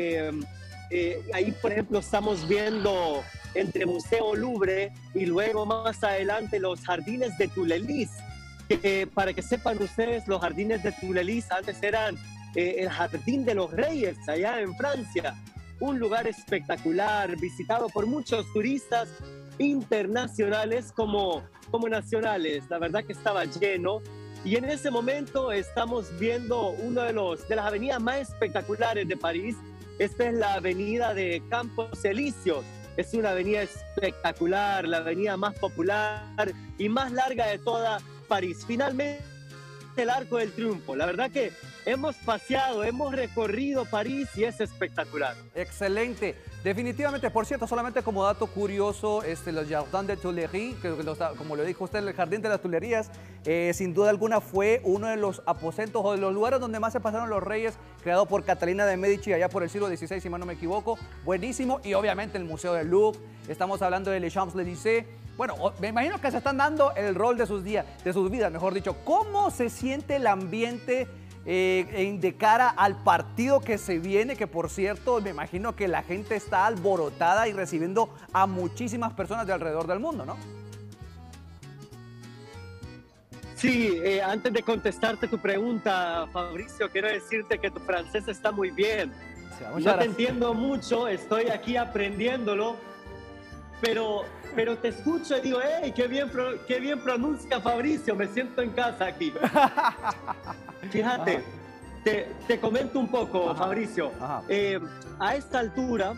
Ahí, por ejemplo, estamos viendo entre Museo Louvre y luego más adelante los jardines de Tuileries. Para que sepan ustedes, los jardines de Tuileries antes eran el Jardín de los Reyes allá en Francia. Un lugar espectacular, visitado por muchos turistas internacionales como nacionales. La verdad que estaba lleno. Y en ese momento estamos viendo una de las avenidas más espectaculares de París. Esta es la avenida de Campos Elíseos. Es una avenida espectacular, la avenida más popular y más larga de toda París. Finalmente, el Arco del Triunfo. La verdad que hemos paseado, hemos recorrido París y es espectacular. Excelente. Definitivamente, por cierto, solamente como dato curioso, los Jardins de Tuileries, como lo dijo usted, el Jardín de las Tuileries, sin duda alguna fue uno de los aposentos o de los lugares donde más se pasaron los reyes, creado por Catalina de Medici allá por el siglo XVI, si mal no me equivoco. Buenísimo. Y obviamente el Museo del Louvre. Estamos hablando de Les Champs-Élysées. Bueno, me imagino que se están dando el rol de sus vidas, mejor dicho. ¿Cómo se siente el ambiente de cara al partido que se viene? Que por cierto, me imagino que la gente está alborotada y recibiendo a muchísimas personas de alrededor del mundo, ¿no? Sí, antes de contestarte tu pregunta, Fabricio, quiero decirte que tu francés está muy bien. Sí, no te entiendo mucho, estoy aquí aprendiéndolo, pero te escucho y digo, ¡hey, qué bien pronuncia Fabricio! Me siento en casa aquí. Fíjate, te comento un poco, Fabricio. A esta altura,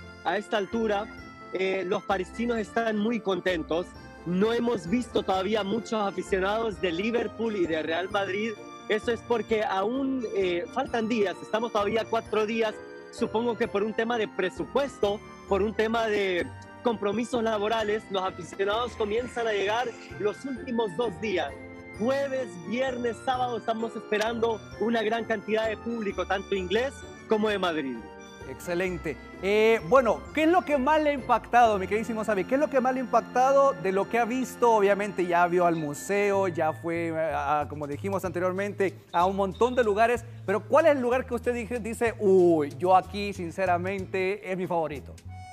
los parisinos están muy contentos. No hemos visto todavía muchos aficionados de Liverpool y de Real Madrid. Eso es porque aún faltan días, estamos todavía 4 días. Supongo que por un tema de presupuesto, por un tema de compromisos laborales, los aficionados comienzan a llegar los últimos 2 días. Jueves, viernes, sábado estamos esperando una gran cantidad de público, tanto inglés como de Madrid. Excelente. Bueno, ¿qué es lo que más le ha impactado, mi queridísimo Xavi? ¿Qué es lo que más le ha impactado de lo que ha visto? Obviamente ya vio al museo, ya fue, como dijimos anteriormente, a un montón de lugares. Pero ¿cuál es el lugar que usted dice, uy, yo aquí sinceramente es mi favorito?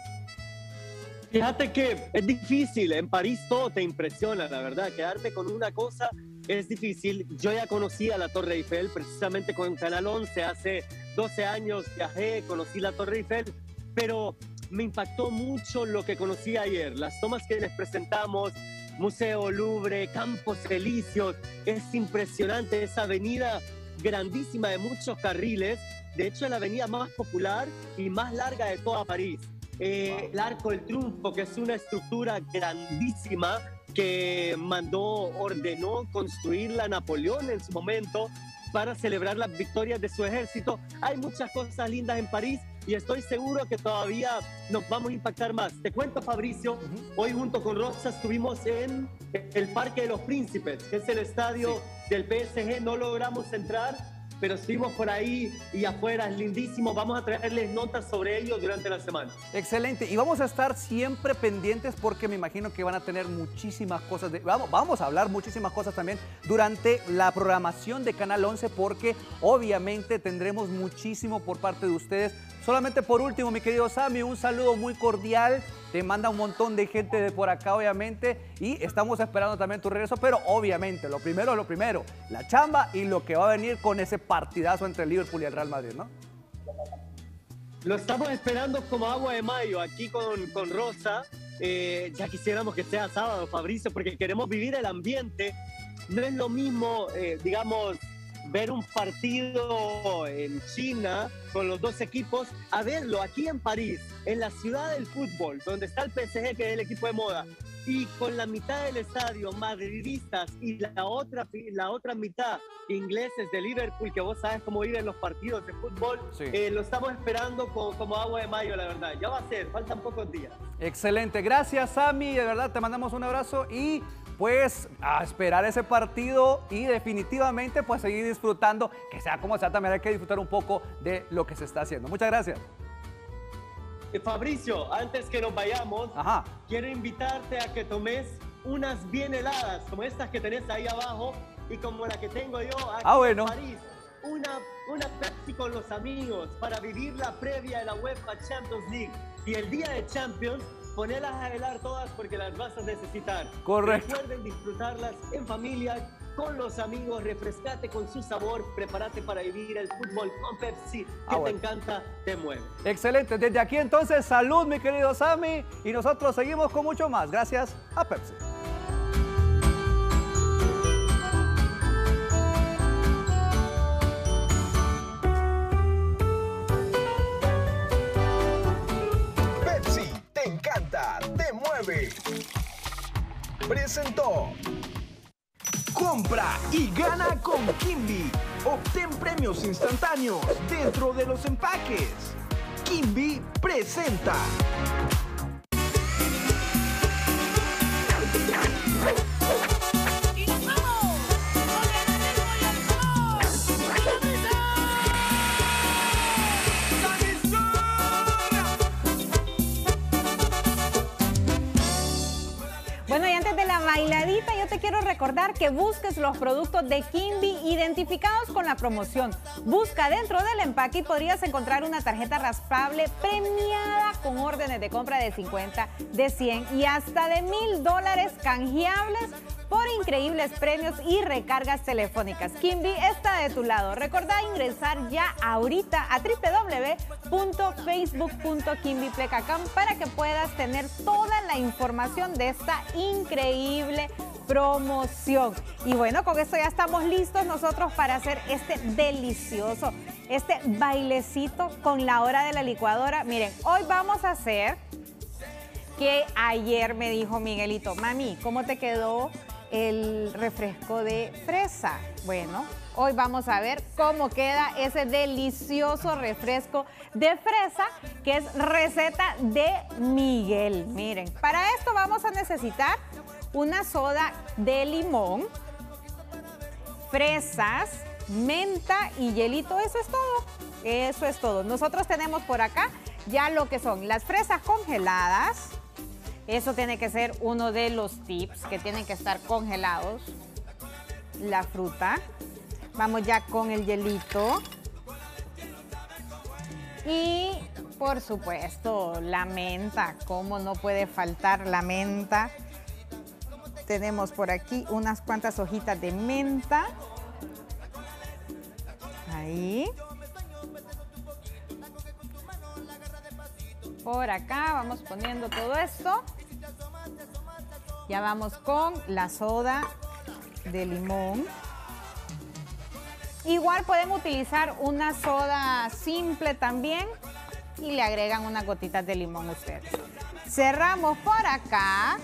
Fíjate que es difícil, en París todo te impresiona, la verdad. Quedarte con una cosa es difícil. Yo ya conocía la Torre Eiffel, precisamente con Canal 11, hace 12 años viajé, conocí la Torre Eiffel, pero me impactó mucho lo que conocí ayer, las tomas que les presentamos, Museo Louvre, Campos Elíseos. Es impresionante esa avenida grandísima de muchos carriles, de hecho es la avenida más popular y más larga de toda París. El Arco del Triunfo, que es una estructura grandísima que ordenó construirla Napoleón en su momento para celebrar las victorias de su ejército. Hay muchas cosas lindas en París y estoy seguro que todavía nos vamos a impactar más. Te cuento, Fabricio, hoy junto con Roxa estuvimos en el Parque de los Príncipes, que es el estadio del PSG. No logramos entrar, pero estuvimos por ahí y afuera, es lindísimo. Vamos a traerles notas sobre ello durante la semana. Excelente, y vamos a estar siempre pendientes porque me imagino que van a tener muchísimas cosas, vamos a hablar muchísimas cosas también durante la programación de Canal 11, porque obviamente tendremos muchísimo por parte de ustedes. Solamente por último, mi querido Sammy, un saludo muy cordial. Te manda un montón de gente de por acá, obviamente, y estamos esperando también tu regreso, pero obviamente lo primero es lo primero, la chamba y lo que va a venir con ese partidazo entre el Liverpool y el Real Madrid, ¿no? Lo estamos esperando como agua de mayo aquí con Rosa. Ya quisiéramos que sea sábado, Fabricio, porque queremos vivir el ambiente. No es lo mismo, digamos, ver un partido en China con los dos equipos, a verlo aquí en París, en la ciudad del fútbol, donde está el PSG, que es el equipo de moda, y con la mitad del estadio madridistas y la otra mitad ingleses de Liverpool, que vos sabes cómo viven los partidos de fútbol. Sí. Lo estamos esperando como agua de mayo, la verdad. Ya va a ser, faltan pocos días. Excelente, gracias Sammy, de verdad te mandamos un abrazo y pues a esperar ese partido y definitivamente pues seguir disfrutando, que sea como sea, también hay que disfrutar un poco de lo que se está haciendo. Muchas gracias. Fabricio, antes que nos vayamos, quiero invitarte a que tomes unas bien heladas, como estas que tenés ahí abajo y como la que tengo yo aquí en París. Una Pepsi con los amigos para vivir la previa de la UEFA Champions League. Y el día de Champions, ponelas a helar todas porque las vas a necesitar. Correcto. Recuerden disfrutarlas en familia, con los amigos, refrescate con su sabor, prepárate para vivir el fútbol con Pepsi, que te encanta, te mueve. Excelente, desde aquí entonces, salud mi querido Sammy, y nosotros seguimos con mucho más, gracias a Pepsi. Pepsi, te encanta, te mueve. Presentó. Compra y gana con Kimby. Obtén premios instantáneos dentro de los empaques. Kimby presenta. Bueno, y antes de la bailadita, yo te quiero recordar que busques los productos de Kimby identificados con la promoción. Busca dentro del empaque y podrías encontrar una tarjeta raspable premiada con órdenes de compra de 50, de 100 y hasta de $1000 canjeables por increíbles premios y recargas telefónicas. Kimby está de tu lado. Recordá ingresar ya ahorita a www.facebook.kimbyplecacam para que puedas tener toda la información de esta increíble promoción. Y bueno, con esto ya estamos listos nosotros para hacer este delicioso, este bailecito con la hora de la licuadora. Miren, hoy vamos a hacer que ayer me dijo Miguelito, mami, ¿cómo te quedó el refresco de fresa? Bueno, hoy vamos a ver cómo queda ese delicioso refresco de fresa, que es receta de Miguel. Miren, para esto vamos a necesitar una soda de limón, fresas, menta y hielito. Eso es todo. Eso es todo. Nosotros tenemos por acá ya lo que son las fresas congeladas. Eso tiene que ser uno de los tips, que tienen que estar congelados. La fruta. Vamos ya con el hielito. Y, por supuesto, la menta. ¿Cómo no puede faltar la menta? Tenemos por aquí unas cuantas hojitas de menta. Ahí. Por acá vamos poniendo todo esto. Ya vamos con la soda de limón. Igual pueden utilizar una soda simple también y le agregan unas gotitas de limón ustedes. Cerramos por acá.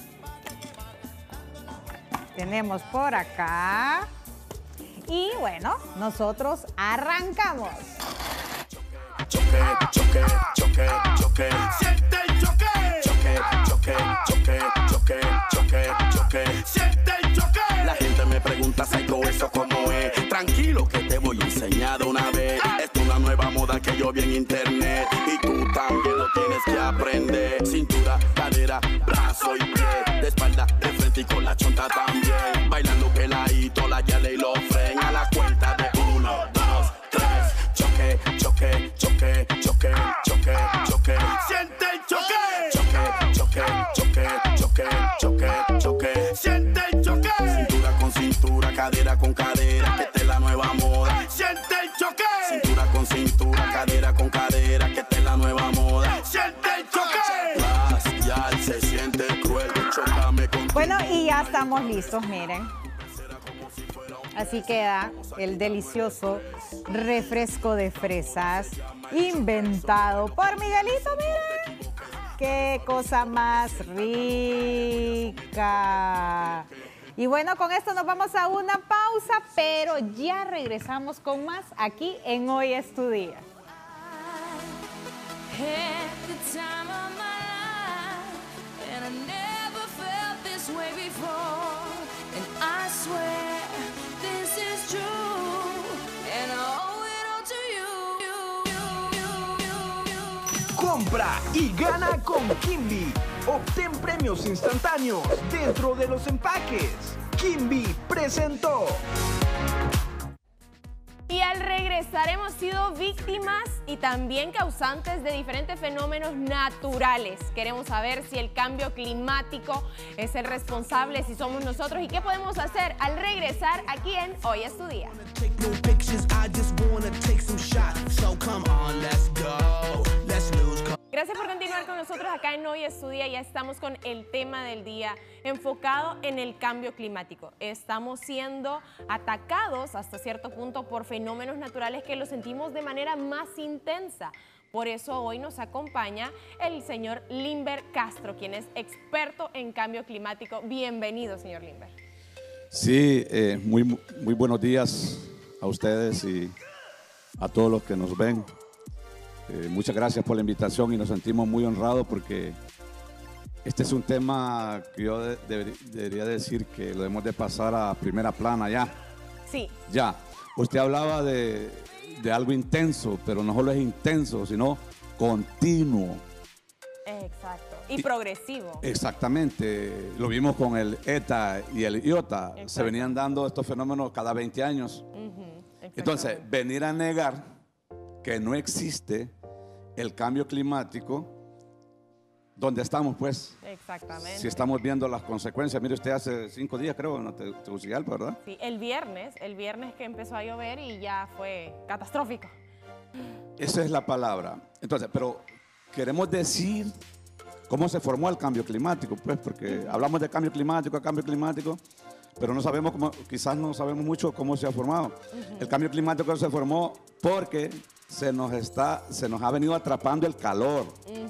Tenemos por acá. Y bueno, nosotros arrancamos. Choque, choque, choque, choque. Siente el choque. Choque, choque, choque, choque, choque, choque. Siente el choque. La gente me pregunta, Psycho, ¿eso cómo es? Tranquilo que te voy a enseñar de una vez. Esto es una nueva moda que yo vi en internet y tú también lo tienes que aprender. Cintura, cadera, brazo y pie, de espalda, de frente y con la chonta también. Bailando peladito, la yale y lo fren a la cuenta de 1, 2, 3. Choque, choque, choque, choque, choque, choque. Siente el choque. Choque, choque, choque, choque, choque, choque. Siente el choque. Cintura con cintura, cadera con cadera, que esta es la nueva moda. Siente el choque. Cintura con cintura, cadera con cadera, que esta es estamos listos, miren. Así queda el delicioso refresco de fresas inventado por Miguelito, miren. ¡Qué cosa más rica! Y bueno, con esto nos vamos a una pausa, pero ya regresamos con más aquí en Hoy es tu Día. Compra y gana con Kimby. Obtén premios instantáneos dentro de los empaques. Kimby presentó. Y al regresar hemos sido víctimas y también causantes de diferentes fenómenos naturales. Queremos saber si el cambio climático es el responsable, si somos nosotros y qué podemos hacer al regresar aquí en Hoy es tu Día. Gracias por continuar con nosotros acá en Hoy es tu Día. Ya estamos con el tema del día enfocado en el cambio climático. Estamos siendo atacados hasta cierto punto por fenómenos naturales que los sentimos de manera más intensa. Por eso hoy nos acompaña el señor Limber Castro, quien es experto en cambio climático. Bienvenido, señor Limber. Sí, muy buenos días a ustedes y a todos los que nos ven. Muchas gracias por la invitación y nos sentimos muy honrados porque este es un tema que yo debería decir que lo debemos de pasar a primera plana ya. Sí. Ya. Usted hablaba de algo intenso, pero no solo es intenso, sino continuo. Exacto. Y progresivo. Exactamente. Lo vimos con el ETA y el IOTA. Exacto. Se venían dando estos fenómenos cada 20 años. Entonces, venir a negar que no existe el cambio climático, ¿dónde estamos pues? Exactamente. Si estamos viendo las consecuencias. Mire usted, hace 5 días creo en Tegucigalpa, ¿verdad? Sí, el viernes que empezó a llover y ya fue catastrófico. Esa es la palabra. Entonces, pero queremos decir cómo se formó el cambio climático, pues, porque hablamos de cambio climático, pero no sabemos quizás no sabemos mucho cómo se ha formado. El cambio climático se formó porque se nos ha venido atrapando el calor.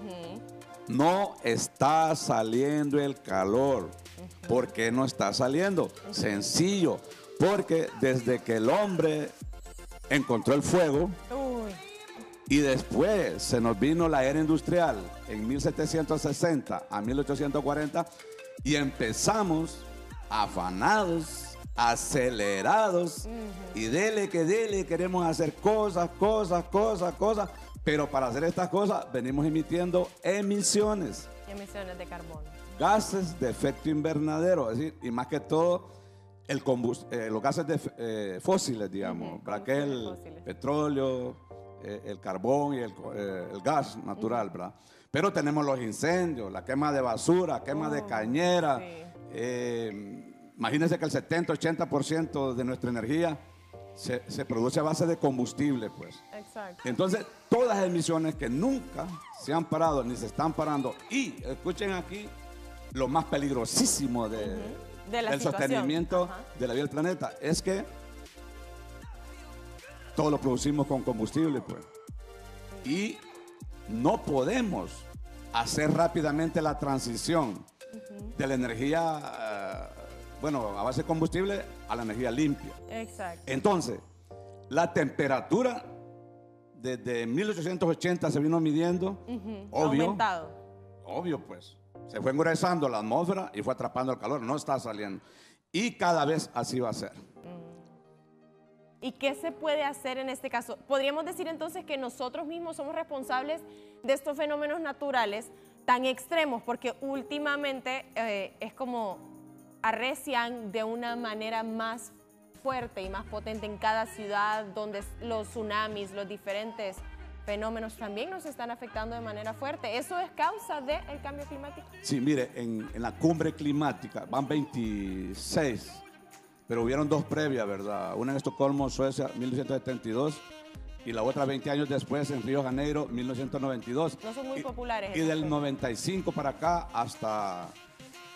No está saliendo el calor. ¿Por qué no está saliendo? Sencillo, porque desde que el hombre encontró el fuego y después se nos vino la era industrial en 1760 a 1840 y empezamos afanados, acelerados y dele, queremos hacer cosas, pero para hacer estas cosas venimos emitiendo emisiones de carbono, gases de efecto invernadero, es decir, y más que todo los gases fósiles, digamos, ¿verdad? Que es el petróleo, el carbón y el gas natural, ¿verdad? Pero tenemos los incendios, la quema de basura, quema de cañera. Imagínense que el 70-80% de nuestra energía se produce a base de combustible, pues. Exacto. Entonces, todas las emisiones que nunca se han parado ni se están parando. Y escuchen aquí lo más peligrosísimo del sostenimiento de la vida del planeta es que todo lo producimos con combustible, pues. Y no podemos hacer rápidamente la transición de la energía, a base de combustible a la energía limpia. Exacto. Entonces, la temperatura desde 1880 se vino midiendo, obvio, pues. Se fue engrosando la atmósfera y fue atrapando el calor, no está saliendo. Y cada vez así va a ser. ¿Y qué se puede hacer en este caso? ¿Podríamos decir entonces que nosotros mismos somos responsables de estos fenómenos naturales tan extremos? Porque últimamente es como arrecian de una manera más fuerte y más potente en cada ciudad, donde los tsunamis, los diferentes fenómenos también nos están afectando de manera fuerte. ¿Eso es causa del cambio climático? Sí, mire, en la cumbre climática van 26, pero hubieron 2 previas, ¿verdad? Una en Estocolmo, Suecia, 1972, y la otra 20 años después en Río de Janeiro, 1992. No son muy populares. Y del 95 para acá hasta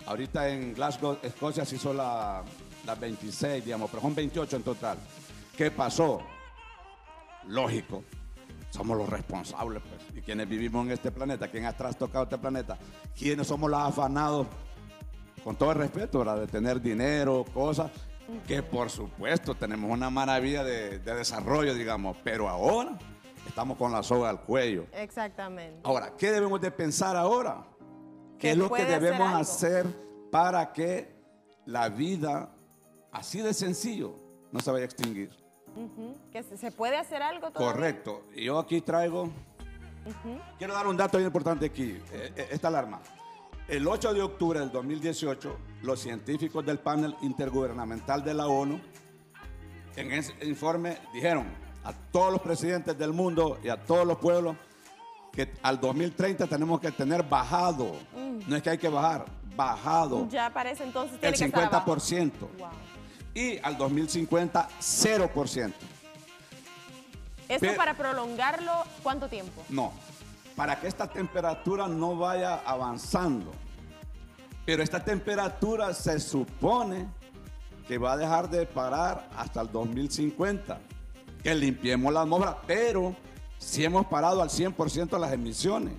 ahorita en Glasgow, Escocia, se hizo las 26, digamos, pero son 28 en total. ¿Qué pasó? Lógico, somos los responsables, pues. Y quienes vivimos en este planeta, quien ha trastocado este planeta, quienes somos los afanados, con todo el respeto, ¿verdad? De tener dinero, cosas, que por supuesto tenemos una maravilla de desarrollo, digamos, pero ahora estamos con la soga al cuello. Exactamente. Ahora, ¿qué debemos de pensar ahora? ¿Qué Que es lo que puede hacer debemos algo. hacer para que la vida, así de sencillo, no se vaya a extinguir? Que se puede hacer algo todavía. Correcto. Y yo aquí traigo, Ujú. quiero dar un dato bien importante aquí, esta alarma. El 8 de octubre del 2018, los científicos del panel intergubernamental de la ONU, en ese informe dijeron a todos los presidentes del mundo y a todos los pueblos que al 2030 tenemos que tener bajado, no es que hay que bajar, bajado Ya parece entonces el tiene que estar abajo. 50%. Wow. Y al 2050, 0%. ¿Esto Pero- para prolongarlo cuánto tiempo? No, para que esta temperatura no vaya avanzando. Pero esta temperatura se supone que va a dejar de parar hasta el 2050. Que limpiemos la atmósfera, pero si hemos parado al 100% las emisiones.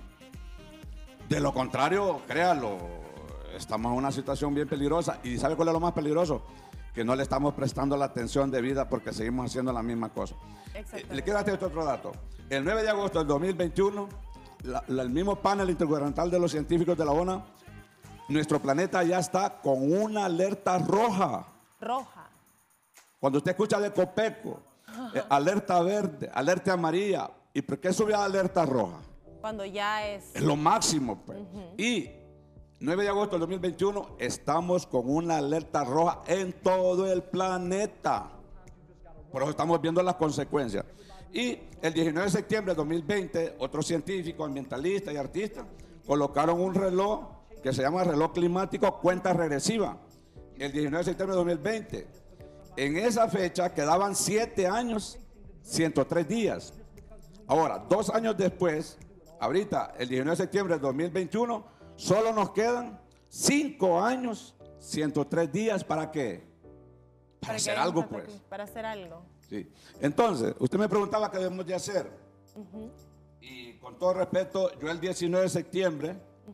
De lo contrario, créalo, estamos en una situación bien peligrosa. ¿Y sabe cuál es lo más peligroso? Que no le estamos prestando la atención debida porque seguimos haciendo la misma cosa. Le quiero dar otro dato. El 9 de agosto del 2021, el mismo panel intergubernamental de los científicos de la ONU, nuestro planeta ya está con una alerta roja. Roja. Cuando usted escucha de Copeco, alerta verde, alerta amarilla, ¿y por qué subió a alerta roja? Cuando ya es... Es lo máximo, pues. Y 9 de agosto del 2021 estamos con una alerta roja en todo el planeta. Por eso estamos viendo las consecuencias. Y el 19 de septiembre de 2020, otros científicos, ambientalistas y artistas colocaron un reloj que se llama reloj climático cuenta regresiva. El 19 de septiembre de 2020. En esa fecha quedaban 7 años, 103 días. Ahora, 2 años después, ahorita, el 19 de septiembre de 2021, solo nos quedan 5 años, 103 días. ¿Para qué? Para hacer que algo, haya un pues. Para hacer algo. Sí. Entonces, usted me preguntaba qué debemos de hacer. Y con todo respeto, yo el 19 de septiembre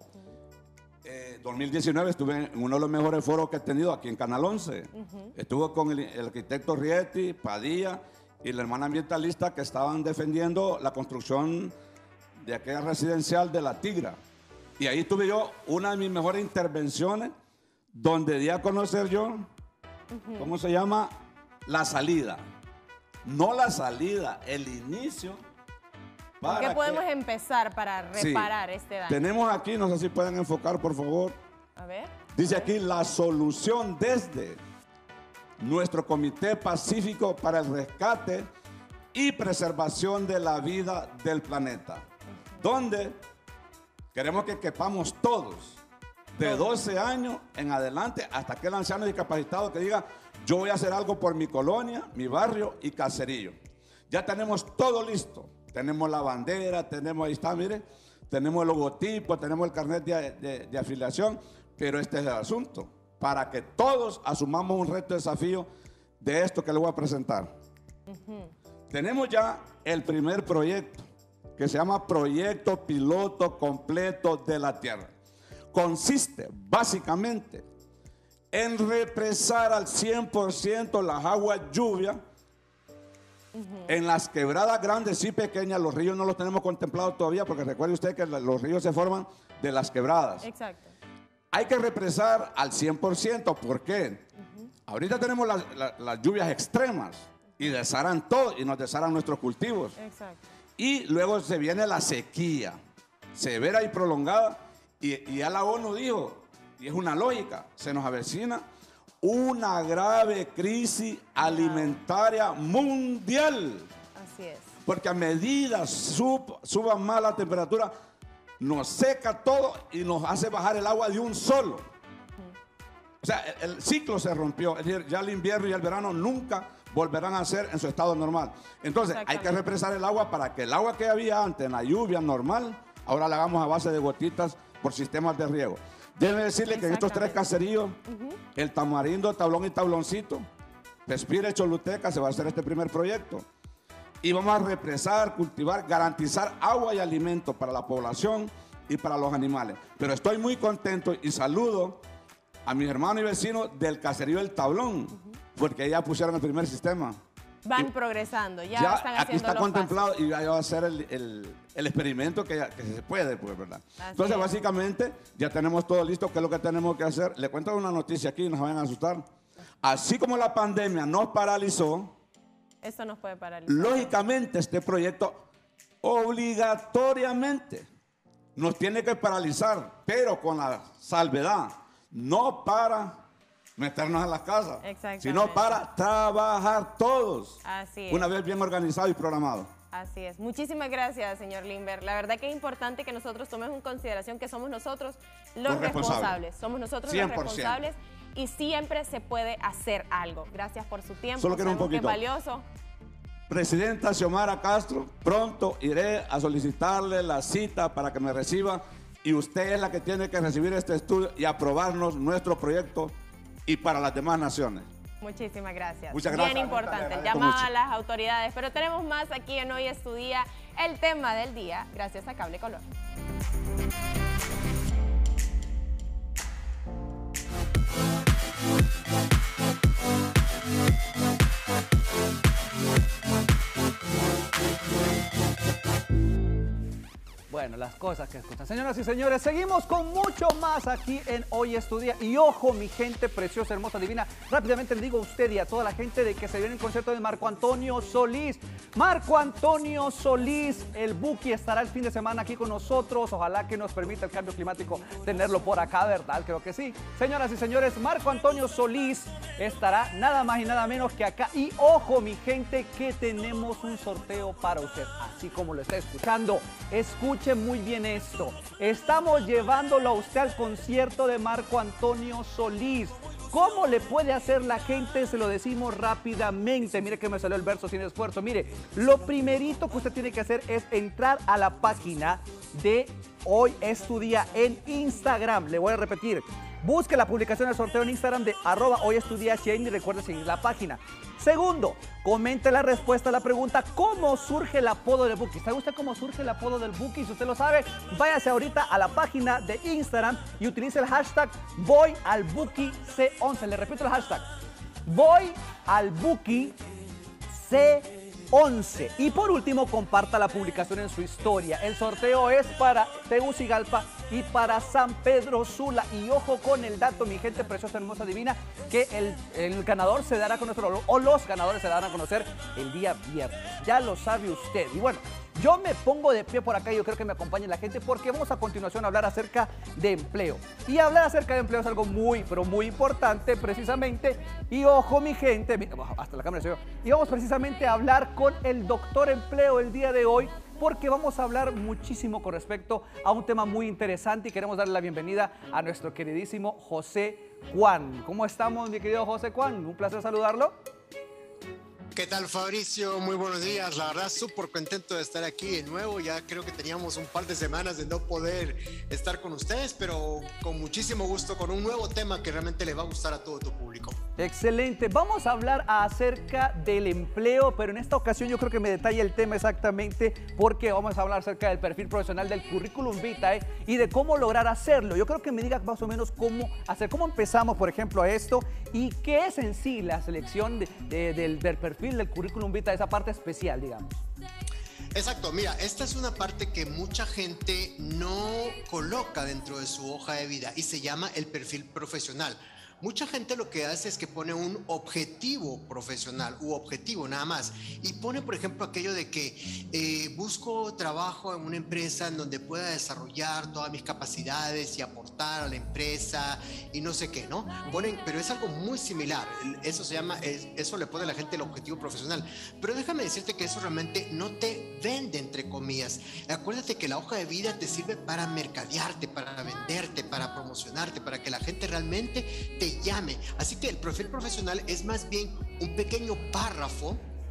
2019 estuve en uno de los mejores foros que he tenido aquí en Canal 11. Estuve con el arquitecto Rieti, Padilla y la hermana ambientalista que estaban defendiendo la construcción de aquella residencial de La Tigra. Y ahí tuve yo una de mis mejores intervenciones donde di a conocer yo, ¿cómo se llama? La salida. No la salida, el inicio. ¿Con qué para podemos que- empezar para Sí. reparar este daño? Tenemos aquí, no sé si pueden enfocar, por favor. A ver. Dice aquí la solución desde nuestro Comité Pacífico para el Rescate y Preservación de la Vida del Planeta, donde queremos que quepamos todos, de 12 años en adelante, hasta aquel anciano discapacitado que diga, yo voy a hacer algo por mi colonia, mi barrio y caserío. Ya tenemos todo listo. Tenemos la bandera, tenemos, ahí está, mire, tenemos el logotipo, tenemos el carnet de afiliación, pero este es el asunto, para que todos asumamos un reto, desafío de esto que les voy a presentar. Tenemos ya el primer proyecto, que se llama Proyecto Piloto Completo de la Tierra. Consiste básicamente en represar al 100% las aguas lluvias en las quebradas grandes y pequeñas. Los ríos no los tenemos contemplados todavía, porque recuerde usted que los ríos se forman de las quebradas. Exacto. Hay que represar al 100%. ¿Por qué? Ahorita tenemos las lluvias extremas y desharan todo y nos desharan nuestros cultivos. Exacto. Y luego se viene la sequía severa y prolongada. Y ya la ONU dijo, y es una lógica, se nos avecina una grave crisis alimentaria mundial. Así es. Porque a medida suba más la temperatura, nos seca todo y nos hace bajar el agua de un solo. O sea, el ciclo se rompió. Es decir, ya el invierno y el verano nunca volverán a ser en su estado normal. Entonces, hay que represar el agua para que el agua que había antes en la lluvia normal, ahora la hagamos a base de gotitas por sistemas de riego. Déjenme decirle que en estos 3 caseríos, el Tamarindo, Tablón y Tabloncito, Pespire, Choluteca, se va a hacer este primer proyecto. Y vamos a represar, cultivar, garantizar agua y alimento para la población y para los animales. Pero estoy muy contento y saludo a mis hermanos y vecinos del caserío El Tablón, porque ya pusieron el primer sistema. Van progresando, ya están haciendo aquí está los contemplado pasos. y ya va a ser el experimento que se puede, pues, ¿verdad? Así Entonces, es. básicamente, ya tenemos todo listo. ¿Qué es lo que tenemos que hacer? Le cuento una noticia aquí, no se vayan a asustar. Así como la pandemia nos paralizó, Esto nos puede paralizar. lógicamente este proyecto obligatoriamente nos tiene que paralizar, pero con la salvedad, no para meternos en las casas, sino para trabajar todos, Así es. una vez bien organizado y programado. Así es. Muchísimas gracias, señor Limber. La verdad que es importante que nosotros tomemos en consideración que somos nosotros los responsables. Somos nosotros 100%. los responsables y siempre se puede hacer algo. Gracias por su tiempo. Solo quiero un Sabemos que es poquito. valioso. Presidenta Xiomara Castro, pronto iré a solicitarle la cita para que me reciba y usted es la que tiene que recibir este estudio y aprobarnos nuestro proyecto y para las demás naciones. Muchísimas gracias. Muchas gracias. Bien importante el agradezco llamado mucho. a las autoridades. Pero tenemos más aquí en Hoy es tu Día, el tema del día, gracias a Cable Color. Bueno, las cosas que escuchan. Señoras y señores, seguimos con mucho más aquí en Hoy es tu Día. Y ojo, mi gente preciosa, hermosa, divina. Rápidamente le digo a usted y a toda la gente de que se viene el concierto de Marco Antonio Solís. Marco Antonio Solís, el Buki, estará el fin de semana aquí con nosotros. Ojalá que nos permita el cambio climático tenerlo por acá, ¿verdad? Creo que sí. Señoras y señores, Marco Antonio Solís estará nada más y nada menos que acá. Y ojo, mi gente, que tenemos un sorteo para usted. Así como lo está escuchando. Escuche muy bien esto. Estamos llevándolo a usted al concierto de Marco Antonio Solís. ¿Cómo le puede hacer la gente? Se lo decimos rápidamente. Mire que me salió el verso sin esfuerzo. Mire, lo primerito que usted tiene que hacer es entrar a la página de Hoy es tu Día en Instagram. Le voy a repetir. Busque la publicación del sorteo en Instagram de @hoyestudiahn y recuerde seguir la página. Segundo, comente la respuesta a la pregunta ¿cómo surge el apodo del Buki? ¿Sabe usted cómo surge el apodo del Buki? Si usted lo sabe, váyase ahorita a la página de Instagram y utilice el hashtag VoyAlBukiC11. Le repito el hashtag VoyAlBukiC11. Y por último, comparta la publicación en su historia. El sorteo es para Tegucigalpa y para San Pedro Sula. Y ojo con el dato, mi gente preciosa, hermosa, divina, que el ganador se dará a conocer, o los ganadores se darán a conocer el día viernes. Ya lo sabe usted. Y bueno, yo me pongo de pie por acá y yo creo que me acompañe la gente porque vamos a continuación a hablar acerca de empleo. Y hablar acerca de empleo es algo muy, pero muy importante precisamente. Y ojo, mi gente, hasta la cámara se ve. Y vamos precisamente a hablar con el doctor empleo el día de hoy, porque vamos a hablar muchísimo con respecto a un tema muy interesante y queremos darle la bienvenida a nuestro queridísimo José Juan. ¿Cómo estamos, mi querido José Juan? Un placer saludarlo. ¿Qué tal, Fabricio? Muy buenos días. La verdad, súper contento de estar aquí de nuevo. Ya creo que teníamos un par de semanas de no poder estar con ustedes, pero con muchísimo gusto, con un nuevo tema que realmente le va a gustar a todo tu público. Excelente. Vamos a hablar acerca del empleo, pero en esta ocasión yo creo que me detalla el tema exactamente porque vamos a hablar acerca del perfil profesional, del currículum vitae y de cómo lograr hacerlo. Yo creo que me diga más o menos cómo hacer, cómo empezamos, por ejemplo, a esto y qué es en sí la selección del perfil del currículum vitae, esa parte especial, digamos. Exacto, mira, esta es una parte que mucha gente no coloca dentro de su hoja de vida y se llama el perfil profesional. Mucha gente lo que hace es que pone un objetivo profesional u objetivo nada más y pone, por ejemplo, aquello de que busco trabajo en una empresa en donde pueda desarrollar todas mis capacidades y aportar a la empresa y no sé qué, ¿no? Ponen, pero es algo muy similar. Eso se llama, eso le pone a la gente el objetivo profesional. Pero déjame decirte que eso realmente no te vende, entre comillas. Acuérdate que la hoja de vida te sirve para mercadearte, para venderte, para promocionarte, para que la gente realmente te llame. Así que el perfil profesional es más bien un pequeño párrafo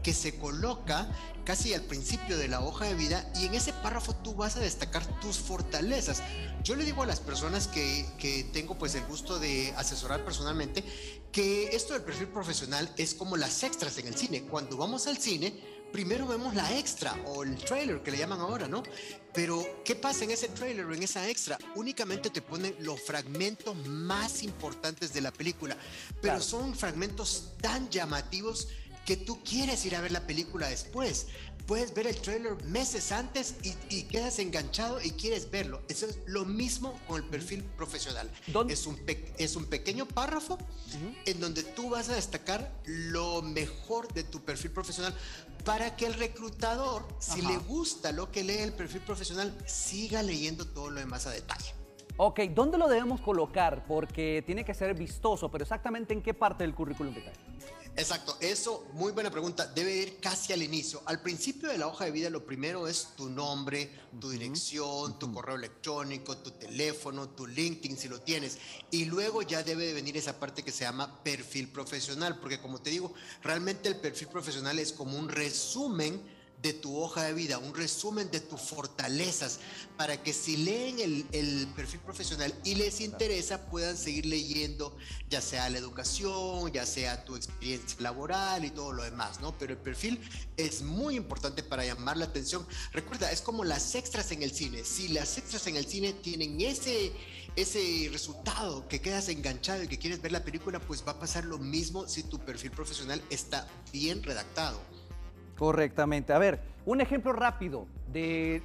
que se coloca casi al principio de la hoja de vida, y en ese párrafo tú vas a destacar tus fortalezas. Yo le digo a las personas que tengo pues el gusto de asesorar personalmente que esto del perfil profesional es como las extras en el cine. Cuando vamos al cine, primero vemos la extra o el trailer que le llaman ahora, ¿no? Pero ¿qué pasa en ese trailer o en esa extra? Únicamente te ponen los fragmentos más importantes de la película, pero son fragmentos tan llamativos que tú quieres ir a ver la película después. Puedes ver el trailer meses antes y quedas enganchado y quieres verlo. Eso es lo mismo con el perfil profesional. Es un pequeño párrafo en donde tú vas a destacar lo mejor de tu perfil profesional para que el reclutador, si le gusta lo que lee el perfil profesional, siga leyendo todo lo demás a detalle. Ok, ¿dónde lo debemos colocar? Porque tiene que ser vistoso, pero exactamente en qué parte del currículum vitae. Exacto, eso, muy buena pregunta, debe ir casi al inicio. Al principio de la hoja de vida lo primero es tu nombre, tu dirección, tu correo electrónico, tu teléfono, tu LinkedIn si lo tienes, y luego ya debe de venir esa parte que se llama perfil profesional, porque como te digo, realmente el perfil profesional es como un resumen de tu hoja de vida, un resumen de tus fortalezas, para que si leen el perfil profesional y les interesa, puedan seguir leyendo, ya sea la educación, ya sea tu experiencia laboral y todo lo demás, ¿no? Pero el perfil es muy importante para llamar la atención. Recuerda, es como las extras en el cine. Si las extras en el cine tienen ese resultado que quedas enganchado y que quieres ver la película, pues va a pasar lo mismo si tu perfil profesional está bien redactado. Correctamente. A ver, un ejemplo rápido de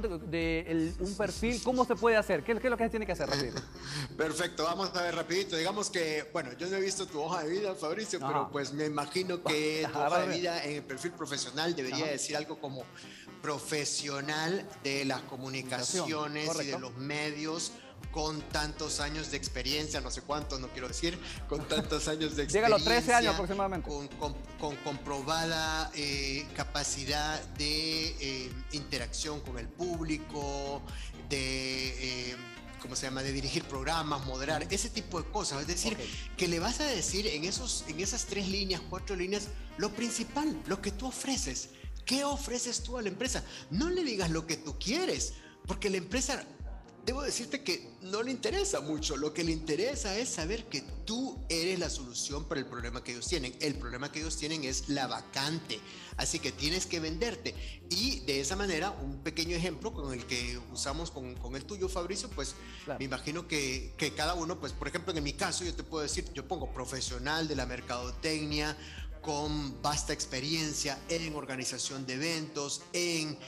un perfil, ¿cómo se puede hacer? ¿Qué es lo que se tiene que hacer rápido? Perfecto, vamos a ver rapidito. Digamos que, bueno, yo no he visto tu hoja de vida, Fabricio, pero pues me imagino que tu hoja de vida en el perfil profesional debería decir algo como profesional de las comunicaciones y de los medios, con tantos años de experiencia, no sé cuánto, no quiero decir, con tantos años de experiencia. Llega a los 13 años aproximadamente. Con comprobada capacidad de interacción con el público, de... ¿cómo se llama? De dirigir programas, moderar, ese tipo de cosas. Es decir, que le vas a decir en esas 3 líneas, 4 líneas, lo principal, lo que tú ofreces. ¿Qué ofreces tú a la empresa? No le digas lo que tú quieres, porque la empresa... Debo decirte que no le interesa mucho. Lo que le interesa es saber que tú eres la solución para el problema que ellos tienen. El problema que ellos tienen es la vacante. Así que tienes que venderte. Y de esa manera, un pequeño ejemplo con el que usamos con el tuyo, Fabricio, pues me imagino que cada uno, pues por ejemplo, en mi caso, yo te puedo decir, yo pongo profesional de la mercadotecnia, con vasta experiencia en organización de eventos, en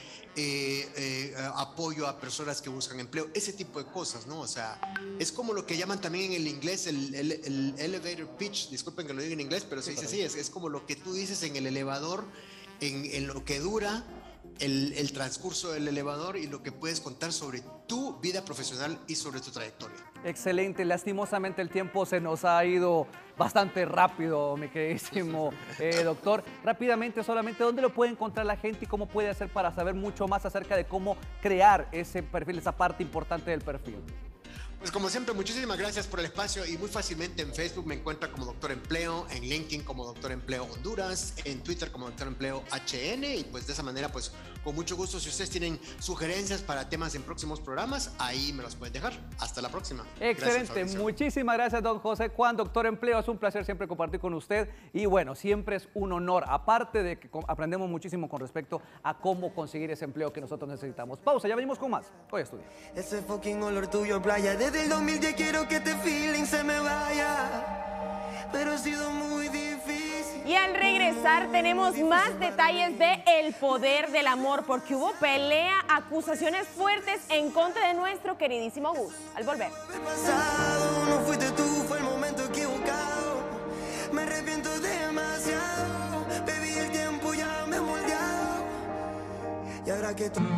apoyo a personas que buscan empleo, ese tipo de cosas, ¿no? O sea, es como lo que llaman también en el inglés el elevator pitch, disculpen que lo diga en inglés, pero se dice así, es como lo que tú dices en el elevador, en lo que dura el transcurso del elevador y lo que puedes contar sobre tu vida profesional y sobre tu trayectoria. Excelente, lastimosamente el tiempo se nos ha ido bastante rápido, mi queridísimo doctor. Rápidamente, solamente, ¿dónde lo puede encontrar la gente y cómo puede hacer para saber mucho más acerca de cómo crear ese perfil, esa parte importante del perfil? Pues como siempre, muchísimas gracias por el espacio y muy fácilmente en Facebook me encuentra como Doctor Empleo, en LinkedIn como Doctor Empleo Honduras, en Twitter como Doctor Empleo HN y pues de esa manera pues con mucho gusto si ustedes tienen sugerencias para temas en próximos programas, ahí me los pueden dejar. Hasta la próxima. Excelente, gracias, muchísimas gracias don José Juan, Doctor Empleo, es un placer siempre compartir con usted y bueno, siempre es un honor, aparte de que aprendemos muchísimo con respecto a cómo conseguir ese empleo que nosotros necesitamos. Pausa, ya venimos con más. Hoy estudia. Ese fucking olor tuyo, playa. Desde el 2000 ya quiero que este feeling se me vaya, pero ha sido muy difícil. Y al regresar tenemos más detalles de el poder del amor, porque hubo pelea, acusaciones fuertes en contra de nuestro queridísimo Gus. Al volver. Pasado, no fuiste tú, fue el momento equivocado. Me arrepiento demasiado, baby, el tiempo ya me ha moldeado. Y ahora que tú...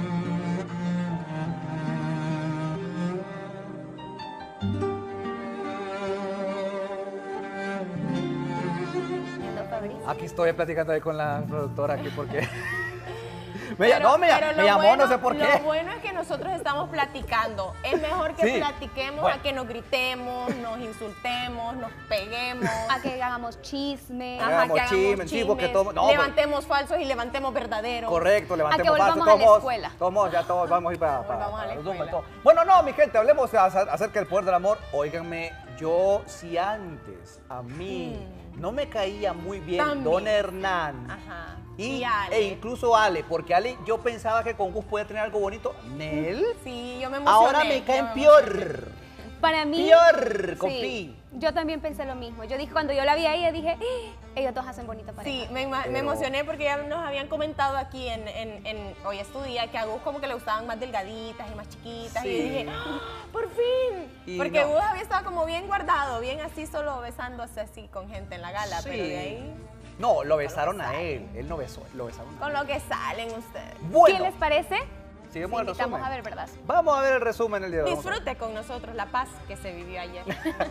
Aquí estoy platicando ahí con la productora aquí porque Me llamó, no sé por qué. Lo bueno es que nosotros estamos platicando. Es mejor que platiquemos a que nos gritemos, nos insultemos, nos peguemos. A que hagamos chisme. Ajá, que hagamos chisme, sí, porque todo, no, levantemos falsos y levantemos verdaderos. Correcto, levantemos falsos. falsos. A que volvamos a la escuela. Todos vamos a ir para Volvamos a la los Zumba y escuela. todo. Bueno, no, mi gente, hablemos acerca del poder del amor. Óiganme, yo si antes a mí no me caía muy bien También. Don Hernán. Ajá. Y Ale. e incluso Ale, porque Ale yo pensaba que con Gus podía tener algo bonito. Nel. Sí, yo me emocioné. Ahora me caen peor. Para mí. Peor, con sí, Pi. yo también pensé lo mismo. Yo dije, cuando yo la vi a ella, dije, ellos dos hacen bonita pareja. Sí, me emocioné porque ya nos habían comentado aquí en Hoy es tu día que a Gus como que le gustaban más delgaditas y más chiquitas. Sí. Y yo dije, ¡por fin! Y porque no. Gus había estado como bien guardado, bien así, solo besándose así con gente en la gala. Sí. Pero de ahí, No, lo besaron a él. Él no besó, lo besaron a con él. lo que salen ustedes. Bueno, ¿Qué les parece? sigamos el resumen. Vamos a ver, ¿verdad? Vamos a ver el resumen el día de hoy. Disfrute con nosotros la paz que se vivió ayer.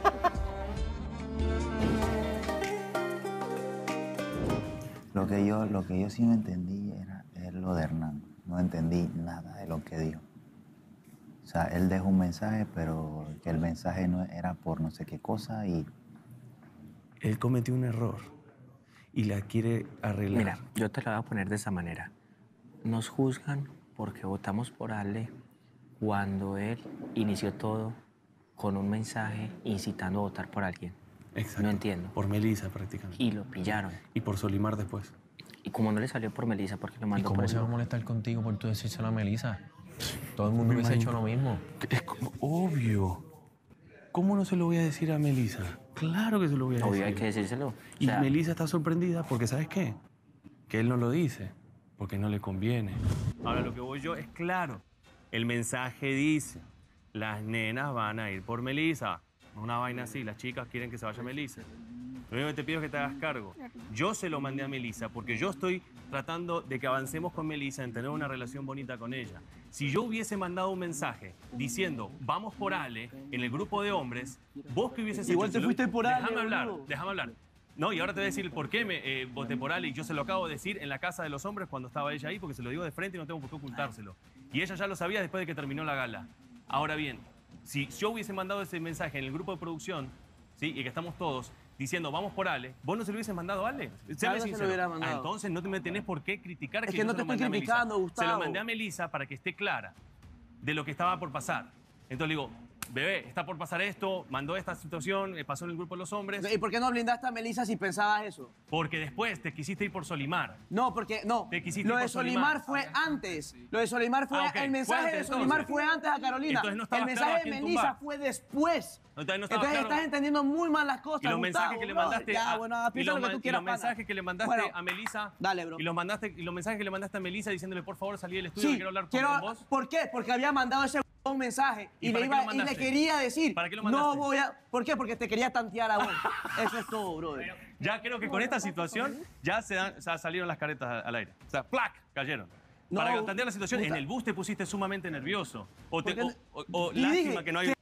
Lo que yo sí no entendí es lo de Hernán. No entendí nada de lo que dijo. O sea, él dejó un mensaje, pero que el mensaje no era por no sé qué cosa y... Él cometió un error y la quiere arreglar. Mira, yo te la voy a poner de esa manera. Nos juzgan porque votamos por Ale cuando él inició todo con un mensaje incitando a votar por alguien. Exacto. No entiendo. Por Melissa prácticamente. Y lo pillaron. Y por Solimar después. Y como no le salió por Melissa, porque lo ¿Y mandó cómo por se va a el... molestar contigo por tú decírselo a Melissa? Todo el mundo hubiese hecho lo mismo. Es como obvio. ¿Cómo no se lo voy a decir a Melissa? Claro que se lo voy a decir. Obvio, hay que decírselo. O Y sea, Melissa está sorprendida porque, ¿sabes qué? Que él no lo dice, porque no le conviene. Ahora, lo que voy yo es claro. El mensaje dice, las nenas van a ir por Melissa. Una vaina así, las chicas quieren que se vaya Melissa. Lo único que te pido es que te hagas cargo. Yo se lo mandé a Melissa porque yo estoy tratando de que avancemos con Melissa en tener una relación bonita con ella. Si yo hubiese mandado un mensaje diciendo, vamos por Ale, en el grupo de hombres, vos que hubieses Igual hecho... te fuiste por Ale, Déjame hablar. No, y ahora te voy a decir por qué me voté por Ale y yo se lo acabo de decir en la casa de los hombres cuando estaba ella ahí porque se lo digo de frente y no tengo por qué ocultárselo. Y ella ya lo sabía después de que terminó la gala. Ahora bien, si yo hubiese mandado ese mensaje en el grupo de producción, ¿sí? Y que estamos todos diciendo, vamos por Ale, vos no se lo hubieses mandado a Ale. Séme Claro que se lo sincero. hubiera mandado. Entonces no me tenés por qué criticar Es que que yo no se te lo mandé estoy a Melissa. criticando, Gustavo. Se lo mandé a Melissa para que esté clara de lo que estaba por pasar. Entonces le digo, bebé, está por pasar esto, mandó esta situación, pasó en el grupo de los hombres. ¿Y por qué no blindaste a Melissa si pensabas eso? Porque después te quisiste ir por Solimar. No, porque no. Te quisiste Lo ir de por Solimar fue antes. Lo de Solimar fue... Ah, ok. El mensaje Fue de antes, Solimar entonces. fue antes a Carolina. Entonces no el estabas mensaje claro a de quién Melissa tumbar. fue después. Entonces no estaba Entonces claro. estás entendiendo muy mal las cosas, Y los mensajes Gustavo, que le bro. mandaste Ya, a, bueno, y piensa los, lo que tú y quieras, los mensajes pana. que le mandaste Bueno, a Melissa. Dale, bro. Y los mensajes que le mandaste a Melissa diciéndole, por favor, salí del estudio, Sí, que quiero hablar con vos. ¿por qué? Porque había mandado ese un mensaje ¿Y y, para le, qué lo y le mandaste? quería decir, ¿Para qué lo no mandaste? voy a... ¿Por qué? Porque te quería tantear a vos. Eso es todo, brother. Ya creo que con esta situación ya salieron las caretas al aire. O sea, ¡plac! Cayeron. No, Para tantear la situación, puta. en el bus te pusiste sumamente nervioso. O Y lástima dije que no hay...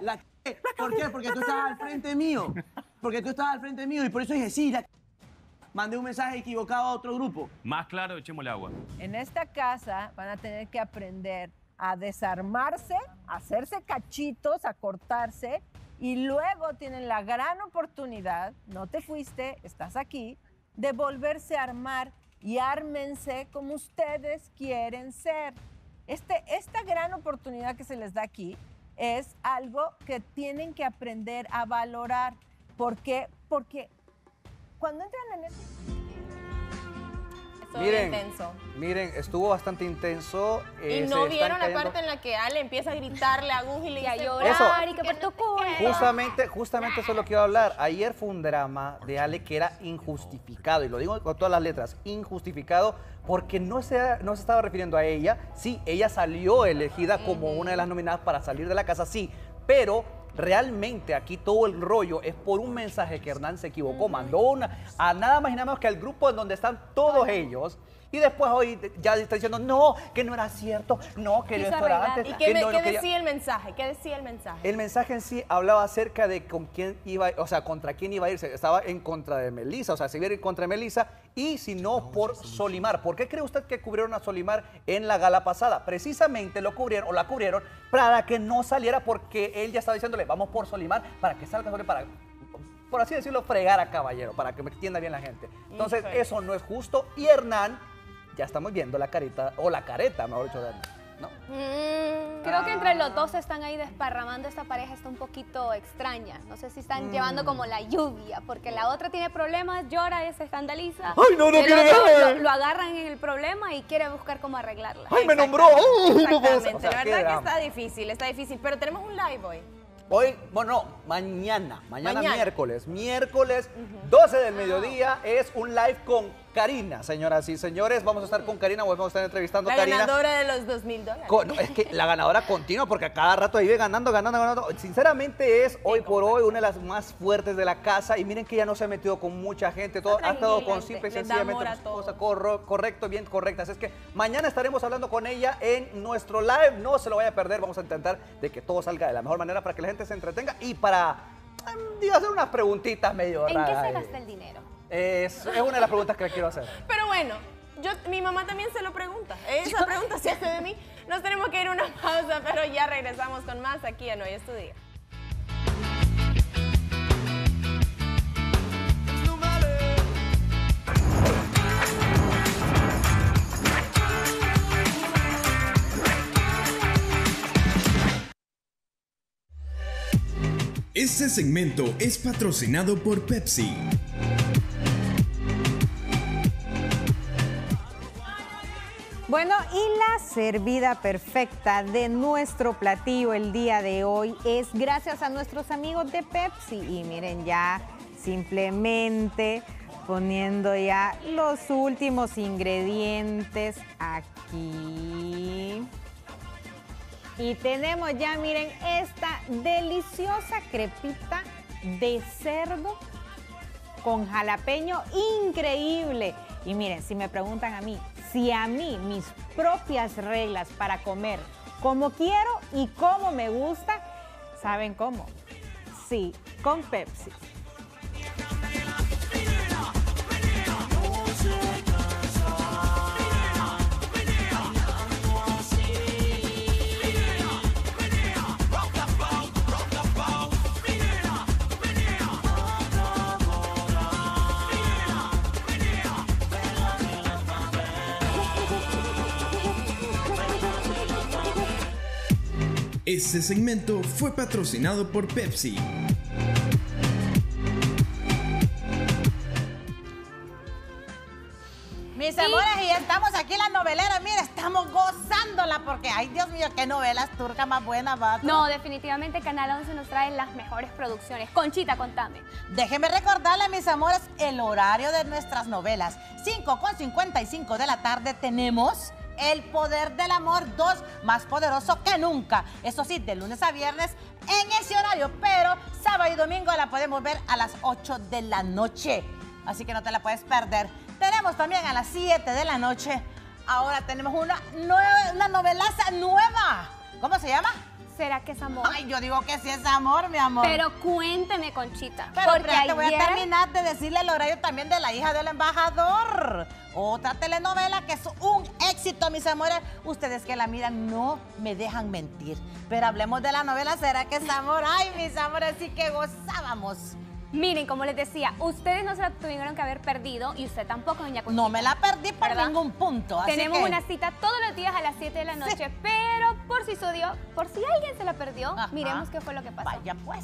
¿Por qué? Porque tú estabas al frente mío. Porque tú estabas al frente mío y por eso dije, sí, mandé un mensaje equivocado a otro grupo. Más claro, echémosle agua. En esta casa van a tener que aprender a desarmarse, a hacerse cachitos, a cortarse y luego tienen la gran oportunidad, no te fuiste, estás aquí, de volverse a armar y ármense como ustedes quieren ser. Esta gran oportunidad que se les da aquí es algo que tienen que aprender a valorar. ¿Por qué? Porque cuando entran en el... Miren, estuvo bastante intenso. Y se no están vieron la cayendo- parte en la que Ale empieza a gritarle a Gus y le Y a dice, llorar, Eso. y que por tu culpa. Justamente eso es lo que iba a hablar. Ayer fue un drama de Ale que era injustificado, y lo digo con todas las letras, injustificado, porque no se estaba refiriendo a ella. Sí, ella salió elegida como una de las nominadas para salir de la casa, sí, pero realmente aquí todo el rollo es por un mensaje que Hernán se equivocó, mandó a nada más y nada menos que al grupo en donde están todos ellos, Y después hoy ya está diciendo, no, que no era cierto, no, que Quiso esto era arreglar. antes. ¿Y qué, que qué ya- decía el mensaje? ¿Qué decía el mensaje? El mensaje en sí hablaba acerca de con quién iba, o sea, contra quién iba a irse. Estaba en contra de Melissa, o sea, se iba a ir contra Melissa y si no por Solimar. ¿Por qué cree usted que cubrieron a Solimar en la gala pasada? Precisamente lo cubrieron o la cubrieron para que no saliera, porque él ya estaba diciéndole, vamos por Solimar para que salga Solimar, para, por así decirlo, fregar a Caballero, para que me entienda bien la gente. Entonces, Híjole. eso no es justo. Y Hernán, ya estamos viendo la carita, o la careta, mejor dicho, de Hernán, ¿no? Creo que entre los dos están ahí desparramando. Esta pareja está un poquito extraña. No sé si están llevando como la lluvia, porque la otra tiene problemas, llora y se escandaliza. ¡Ay, no, no El quiere otro ver! Lo agarran en el problema y quiere buscar cómo arreglarla. ¡Ay, me nombró! ¡Ay, no puedo ser! Exactamente, O sea, la qué verdad que drama. está difícil, pero tenemos un live hoy. Hoy, bueno, no, mañana miércoles, 12 del mediodía, es un live con Karina, señoras y señores. Vamos a estar con Karina, vamos a estar entrevistando a La Karina. ganadora de los $2,000. No, es que la ganadora continua, porque a cada rato vive ganando. Sinceramente es hoy por hoy una de las más fuertes de la casa. Y miren que ya no se ha metido con mucha gente, todo ha estado con simple y les da sencillamente amor a pues, cosas correcto, bien correctas. Es que mañana estaremos hablando con ella en nuestro live. No se lo vaya a perder. Vamos a intentar de que todo salga de la mejor manera para que la gente se entretenga y para digo, hacer unas preguntitas medio ¿En qué raras se ahí. gasta el dinero? Es una de las preguntas que le quiero hacer. Pero bueno, mi mamá también se lo pregunta. Esa pregunta se hace de mí. Nos tenemos que ir a una pausa, pero ya regresamos con más aquí en Hoy es tu Día. Este segmento es patrocinado por Pepsi. Bueno, y la servida perfecta de nuestro platillo el día de hoy es gracias a nuestros amigos de Pepsi. Y miren, ya simplemente poniendo ya los últimos ingredientes aquí. Y tenemos ya, miren, esta deliciosa crepita de cerdo con jalapeño increíble. Y miren, si me preguntan a mí, si a mí mis propias reglas para comer como quiero y como me gusta, ¿saben cómo? Sí, con Pepsi. Este segmento fue patrocinado por Pepsi. Mis amores, y estamos aquí en la novelera. Mira, estamos gozándola porque, ay, Dios mío, qué novelas turcas más buenas, vato. No, definitivamente Canal 11 nos trae las mejores producciones. Conchita, contame. Déjenme recordarle, mis amores, el horario de nuestras novelas. 5:55 de la tarde tenemos El Poder del Amor 2, más poderoso que nunca. Eso sí, de lunes a viernes en ese horario, pero sábado y domingo la podemos ver a las 8 de la noche. Así que no te la puedes perder. Tenemos también a las 7 de la noche. Ahora tenemos una novelaza nueva. ¿Cómo se llama? ¿Será que es amor? Ay, yo digo que sí es amor, mi amor. Pero cuénteme, Conchita. Pero porque te voy a ayer- terminar de decirle el horario también de La hija del embajador. Otra telenovela que es un éxito, mis amores. Ustedes que la miran no me dejan mentir. Pero hablemos de la novela ¿Será que es amor? Ay, mis amores, sí que gozábamos. Miren, como les decía, ustedes no se la tuvieron que haber perdido y usted tampoco, doña Conchita. No me la perdí por ¿verdad? ningún punto. Así Tenemos que- una cita todos los días a las 7 de la noche, pero por si alguien se la perdió, Ajá. miremos qué fue lo que pasó. Vaya pues.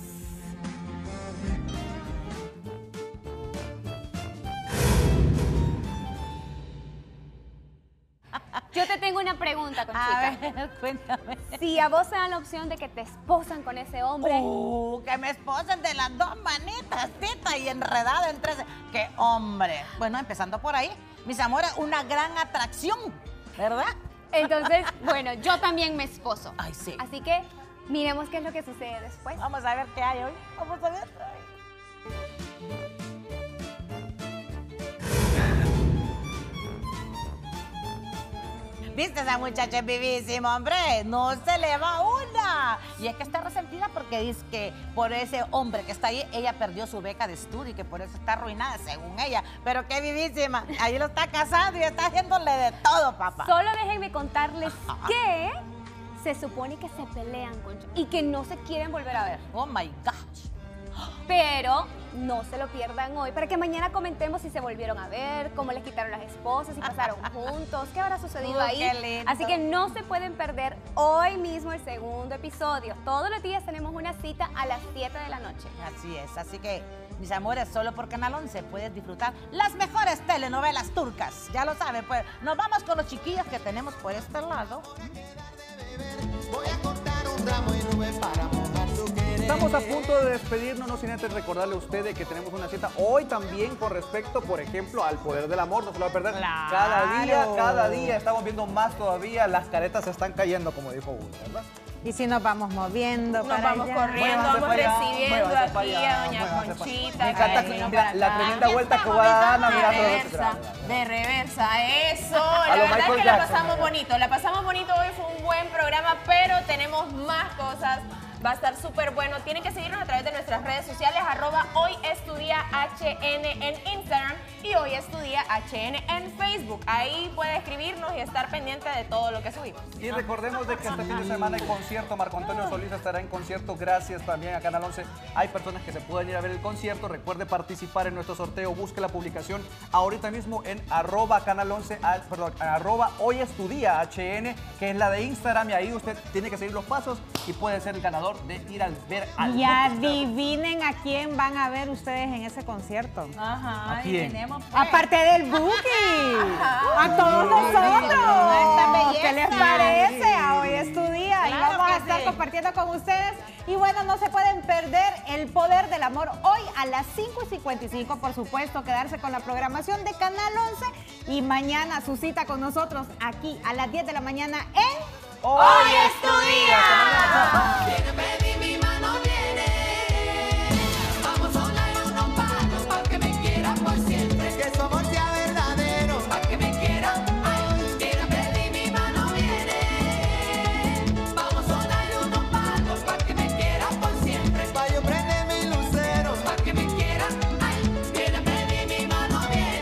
Yo te tengo una pregunta, Conchita. A ver, cuéntame. Si a vos te dan la opción de que te esposan con ese hombre, Que me esposen de las dos manitas, tita, y enredada entre... ¡Qué hombre! Bueno, empezando por ahí, mis amores, una gran atracción, ¿verdad? entonces, bueno, yo también me esposo. Ay, sí. Así que miremos qué es lo que sucede después. Vamos a ver qué hay hoy. Vamos a ver. Viste, esa muchacha es vivísima, hombre. No se le va una. Y es que está resentida porque dice que por ese hombre que está ahí, ella perdió su beca de estudio y que por eso está arruinada, según ella. Pero qué vivísima. Ahí lo está casando y está haciéndole de todo, papá. Solo déjenme contarles que se supone que se pelean, Concho, y que no se quieren volver a ver. Oh, my gosh. Pero no se lo pierdan hoy, para que mañana comentemos si se volvieron a ver, cómo les quitaron las esposas, si pasaron juntos, qué habrá sucedido ahí. Qué lindo. Así que no se pueden perder hoy mismo el segundo episodio. Todos los días tenemos una cita a las 7 de la noche. Así es, así que, mis amores, solo por Canal 11 puedes disfrutar las mejores telenovelas turcas. Ya lo saben, pues nos vamos con los chiquillos que tenemos por este lado. Estamos a punto de despedirnos, no sin antes recordarle a ustedes que tenemos una cita hoy también con respecto, por ejemplo, al poder del amor. No se lo va a perder. Claro. Cada día estamos viendo más todavía. Las caretas se están cayendo, como dijo uno, ¿verdad? Y si nos vamos moviendo Nos para vamos allá. corriendo, vamos recibiendo aquí a doña Conchita. Me encanta mira, la tremenda vuelta que va a dar Ana. De reversa, eso. A La lo verdad es Michael que la Jackson. pasamos bonito. La pasamos bonito, hoy fue un buen programa, pero tenemos más cosas. Va a estar súper bueno. Tienen que seguirnos a través de nuestras redes sociales, @hoyestudiahn en Instagram y hoyestudiahn en Facebook. Ahí puede escribirnos y estar pendiente de todo lo que subimos. Y recordemos de que este fin de semana hay concierto. Marco Antonio Solís estará en concierto. Gracias también a Canal 11. Hay personas que se pueden ir a ver el concierto. Recuerde participar en nuestro sorteo. Busque la publicación ahorita mismo en @Canal 11, perdón, @hoyestudiahn, que es la de Instagram. Y ahí usted tiene que seguir los pasos y puede ser el ganador de ir a ver al Y adivinen a quién van a ver ustedes en ese concierto. Ajá, ¿A quién? tenemos Aparte del Buki, a todos Esta nosotros. belleza. ¿Qué les parece? A Hoy es tu día. Y Claro vamos a que estar sí. compartiendo con ustedes. Y bueno, no se pueden perder el poder del amor hoy a las 5:55, por supuesto, quedarse con la programación de Canal 11. Y mañana su cita con nosotros aquí a las 10 de la mañana en Hoy es tu día. Mi mano viene. Vamos sola y unos palos pa' que me quieran por siempre. Que su amor sea verdadero. Pa' que me quieran. Ay, quiero pedir mi mano viene. Vamos sola y unos palos pa' que me quieran por siempre. Pa' yo prender mi lucero. Pa' que me quieran. Ay, quiero pedir mi mano viene.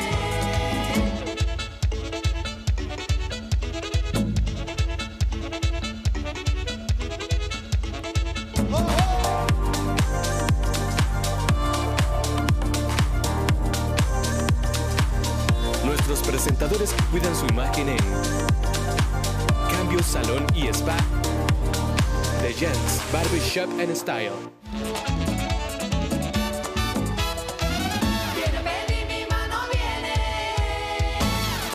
Nuestros presentadores cuidan su imagen en Cambio Salón y Spa, The Gents Barbershop and Style.